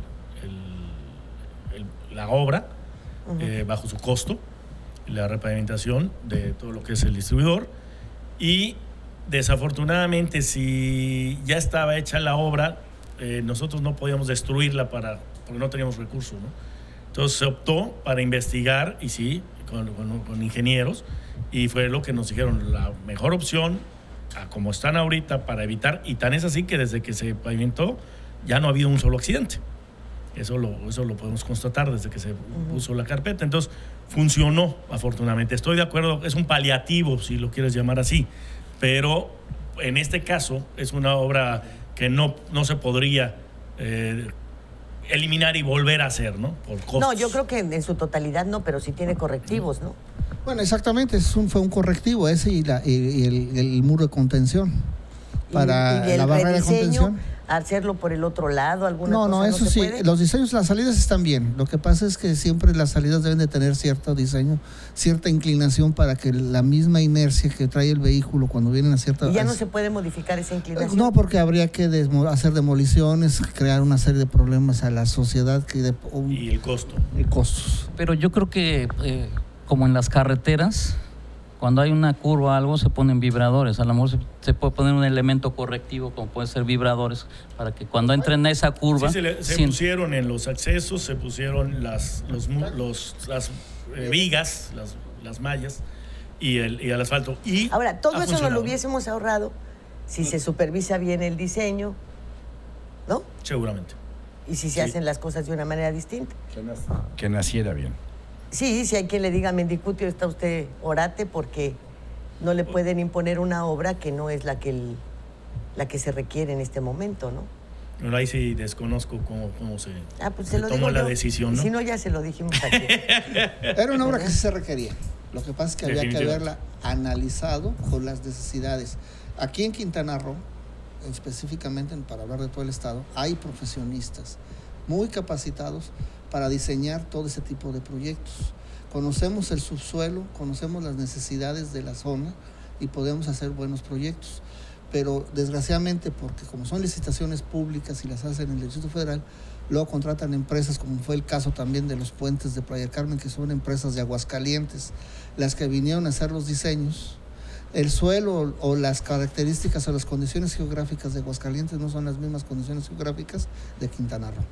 el, el, la obra, uh-huh. eh, bajo su costo, la repavimentación de todo lo que es el distribuidor. Y desafortunadamente, si ya estaba hecha la obra, eh, nosotros no podíamos destruirla para, porque no teníamos recursos, ¿no? Entonces se optó para investigar, y sí, con, con, con ingenieros, y fue lo que nos dijeron, la mejor opción, a como están ahorita, para evitar, y tan es así que desde que se pavimentó ya no ha habido un solo accidente. Eso lo, eso lo podemos constatar desde que se uh-huh. puso la carpeta. Entonces funcionó, afortunadamente. Estoy de acuerdo, es un paliativo, si lo quieres llamar así, pero en este caso es una obra que no, no se podría eh, eliminar y volver a hacer, ¿no? Por costos. No, yo creo que en su totalidad no, pero sí tiene correctivos, ¿no? Bueno, exactamente, es un, fue un correctivo ese y, la, y, y el, el muro de contención para y, y el la barrera de contención. Hacerlo por el otro lado, alguna no, cosa no, eso no se sí, puede. Los diseños, las salidas están bien. Lo que pasa es que siempre las salidas deben de tener cierto diseño, cierta inclinación para que la misma inercia que trae el vehículo cuando vienen a cierta... ¿Y ya no se puede modificar esa inclinación? No, porque habría que desmo hacer demoliciones, crear una serie de problemas a la sociedad. Que de, um, y el costo. Y costos. Pero yo creo que, eh, como en las carreteras, Cuando hay una curva o algo, se ponen vibradores. A lo mejor se, se puede poner un elemento correctivo, como pueden ser vibradores, para que cuando entren en esa curva... Sí, se, le, se pusieron en los accesos, se pusieron las, los, los, las eh, vigas, las, las mallas y el, y el asfalto. Y ahora, todo eso no lo hubiésemos ahorrado si se supervisa bien el diseño, ¿no? Seguramente. Y si se sí. hacen las cosas de una manera distinta. Que naciera bien. Sí, si hay quien le diga, Mendicutio, está usted orate, porque no le pueden imponer una obra que no es la que, el, la que se requiere en este momento, ¿no? Pero ahí sí desconozco cómo, cómo se, ah, pues se, se lo tomó la yo. decisión, ¿no? Si no, ya se lo dijimos aquí. Era una obra que sí se requería. Lo que pasa es que había que haberla analizado con las necesidades. Aquí en Quintana Roo, específicamente para hablar de todo el estado, hay profesionistas muy capacitados para diseñar todo ese tipo de proyectos. Conocemos el subsuelo, conocemos las necesidades de la zona y podemos hacer buenos proyectos. Pero desgraciadamente, porque como son licitaciones públicas y las hacen en el Distrito Federal, luego contratan empresas, como fue el caso también de los puentes de Playa del Carmen, que son empresas de Aguascalientes, las que vinieron a hacer los diseños. El suelo o las características o las condiciones geográficas de Aguascalientes no son las mismas condiciones geográficas de Quintana Roo.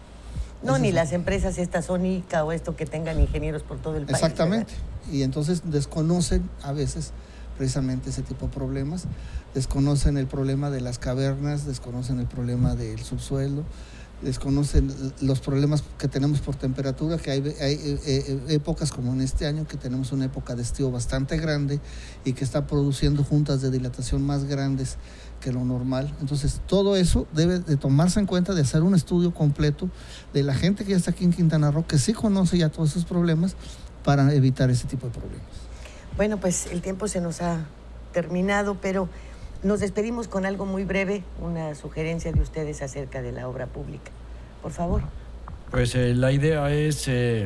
No, ni las empresas estas Sonica o esto que tengan ingenieros por todo el país. Exactamente. ¿Verdad? Y entonces desconocen a veces precisamente ese tipo de problemas. Desconocen el problema de las cavernas, desconocen el problema del subsuelo, desconocen los problemas que tenemos por temperatura, que hay, hay eh, épocas como en este año que tenemos una época de estío bastante grande y que está produciendo juntas de dilatación más grandes que lo normal. Entonces todo eso debe de tomarse en cuenta, de hacer un estudio completo de la gente que ya está aquí en Quintana Roo, que sí conoce ya todos esos problemas, para evitar ese tipo de problemas. Bueno, pues el tiempo se nos ha terminado, pero nos despedimos con algo muy breve, una sugerencia de ustedes acerca de la obra pública. Por favor. Pues eh, la idea es, eh,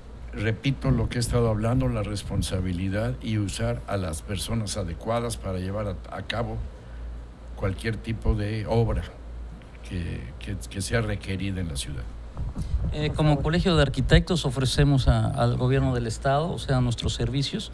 repito lo que he estado hablando, la responsabilidad y usar a las personas adecuadas para llevar a, a cabo cualquier tipo de obra que, que, que sea requerida en la ciudad. Eh, como Colegio de Arquitectos ofrecemos a, al gobierno del estado, o sea, nuestros servicios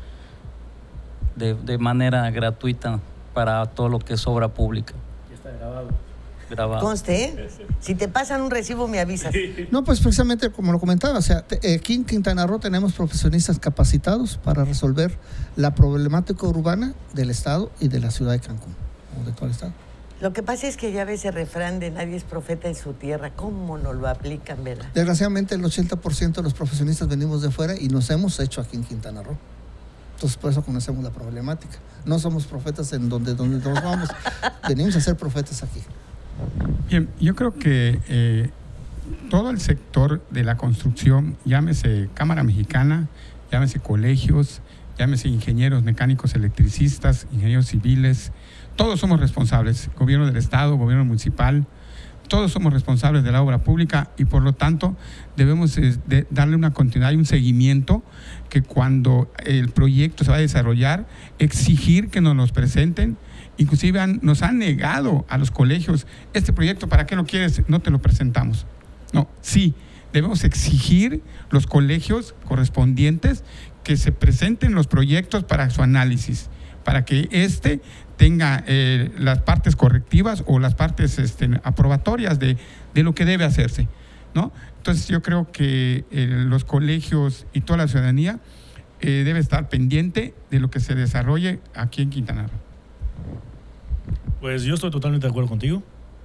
de, de manera gratuita para todo lo que es obra pública. Ya está grabado. Grabado. Conste, ¿eh? Si te pasan un recibo me avisas. No, pues precisamente como lo comentaba, o sea, te, aquí en Quintana Roo tenemos profesionistas capacitados para resolver la problemática urbana del estado y de la ciudad de Cancún, o de todo el estado. Lo que pasa es que ya ves ese refrán de nadie es profeta en su tierra. ¿Cómo no lo aplican, verdad? Desgraciadamente el ochenta por ciento de los profesionistas venimos de fuera y nos hemos hecho aquí en Quintana Roo. Entonces por eso conocemos la problemática. No somos profetas en donde, donde nos vamos, venimos a ser profetas aquí. Bien, yo creo que eh, todo el sector de la construcción, llámese Cámara Mexicana, llámese colegios, llámese ingenieros mecánicos, electricistas, ingenieros civiles, todos somos responsables, gobierno del estado, gobierno municipal, todos somos responsables de la obra pública y por lo tanto debemos eh, de darle una continuidad y un seguimiento, que cuando el proyecto se va a desarrollar, exigir que nos los presenten. Inclusive han, nos han negado a los colegios, este proyecto, ¿para qué lo quieres? No te lo presentamos. No, sí, debemos exigir los colegios correspondientes que se presenten los proyectos para su análisis, para que éste tenga eh, las partes correctivas o las partes este, aprobatorias de, de lo que debe hacerse, ¿no? Entonces yo creo que eh, los colegios y toda la ciudadanía eh, debe estar pendiente de lo que se desarrolle aquí en Quintana Roo. Pues yo estoy totalmente de acuerdo contigo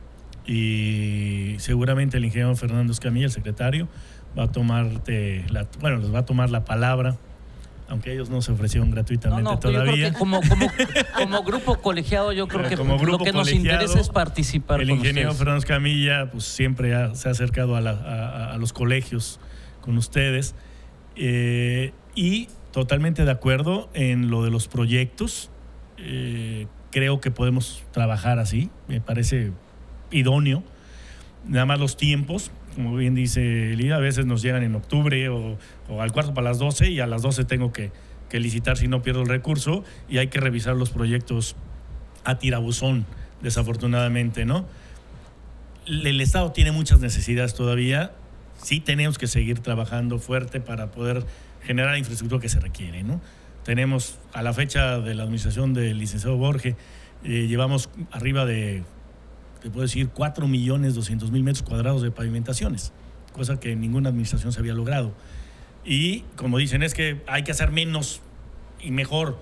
y seguramente el ingeniero Fernando Escamilla, el secretario, va a tomarte la, bueno, les va a tomar la palabra, aunque ellos no se ofrecieron gratuitamente no, no, todavía. Yo creo que como, como, como grupo colegiado, yo creo que como lo que nos interesa es participar. El con ingeniero ustedes. Fernando Escamilla pues, siempre ha, se ha acercado a, la, a, a los colegios con ustedes eh, y totalmente de acuerdo en lo de los proyectos. Eh, creo que podemos trabajar así, me parece idóneo. Nada más los tiempos, como bien dice Elida, a veces nos llegan en octubre o, o al cuarto para las doce y a las doce tengo que, que licitar si no pierdo el recurso y hay que revisar los proyectos a tirabuzón, desafortunadamente, ¿no? El Estado tiene muchas necesidades todavía, sí tenemos que seguir trabajando fuerte para poder generar la infraestructura que se requiere, ¿no? tenemos a la fecha de la administración del licenciado Borge, eh, llevamos arriba de, te puedo decir, cuatro millones doscientos mil metros cuadrados de pavimentaciones, cosa que ninguna administración se había logrado. Y como dicen, es que hay que hacer menos y mejor.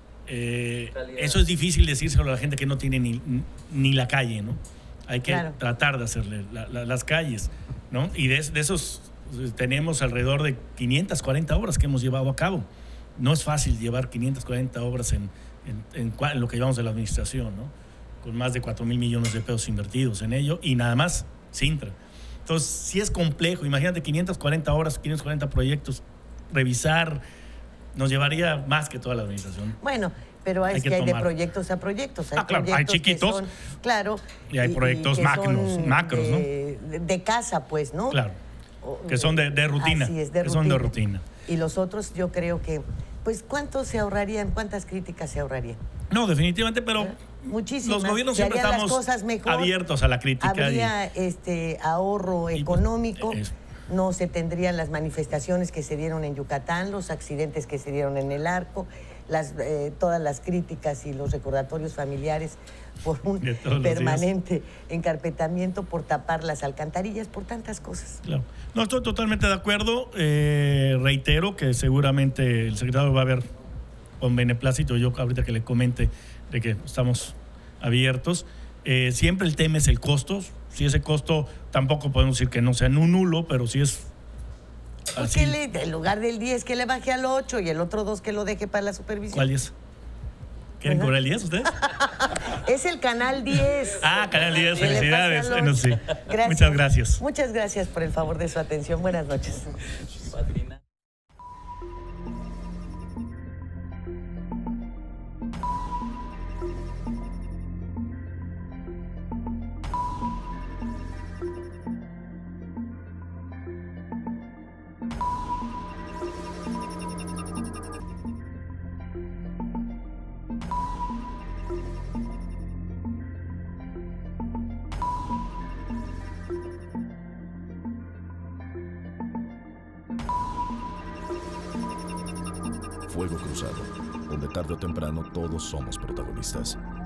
Eh, eso es difícil decírselo a la gente que no tiene ni, ni la calle, ¿no? Hay que claro. tratar de hacerle la, la, las calles, ¿no? Y de, de esos tenemos alrededor de quinientas cuarenta obras que hemos llevado a cabo. No es fácil llevar quinientas cuarenta obras en, en, en, en lo que llevamos de la administración, ¿no? Con más de cuatro mil millones de pesos invertidos en ello y nada más Cintra. Entonces, sí es complejo. Imagínate quinientas cuarenta obras, quinientos cuarenta proyectos, revisar, nos llevaría más que toda la administración. Bueno, pero es hay que, que hay de proyectos a proyectos. Hay ah, claro, proyectos hay chiquitos. Son, claro. Y hay proyectos y macros, macros, de, ¿no? De, de casa, pues, ¿no? Claro. Que son de, de rutina. Así es, de que rutina. son de rutina. Y los otros, yo creo que, pues, ¿cuántos se ahorrarían? ¿Cuántas críticas se ahorrarían? No, definitivamente, pero muchísimas. Los gobiernos siempre estamos cosas mejor, abiertos a la crítica. Habría y, este ahorro económico. Y, no se tendrían las manifestaciones que se dieron en Yucatán, los accidentes que se dieron en el Arco, las, eh, todas las críticas y los recordatorios familiares por un permanente encarpetamiento, por tapar las alcantarillas, por tantas cosas. Claro. No, estoy totalmente de acuerdo. Eh, reitero que seguramente el secretario va a ver con beneplácito, yo ahorita que le comente de que estamos abiertos. Eh, siempre el tema es el costo. Si ese costo, tampoco podemos decir que no sea un nulo, pero si es así. Le, en lugar del diez que le baje al ocho y el otro dos que lo deje para la supervisión. ¿Cuál es? ¿Quieren cobrar el diez ustedes? Es el Canal diez. Ah, Canal diez, felicidades. Bueno, sí. Gracias. Muchas gracias. Muchas gracias por el favor de su atención. Buenas noches. Fuego Cruzado, donde tarde o temprano todos somos protagonistas.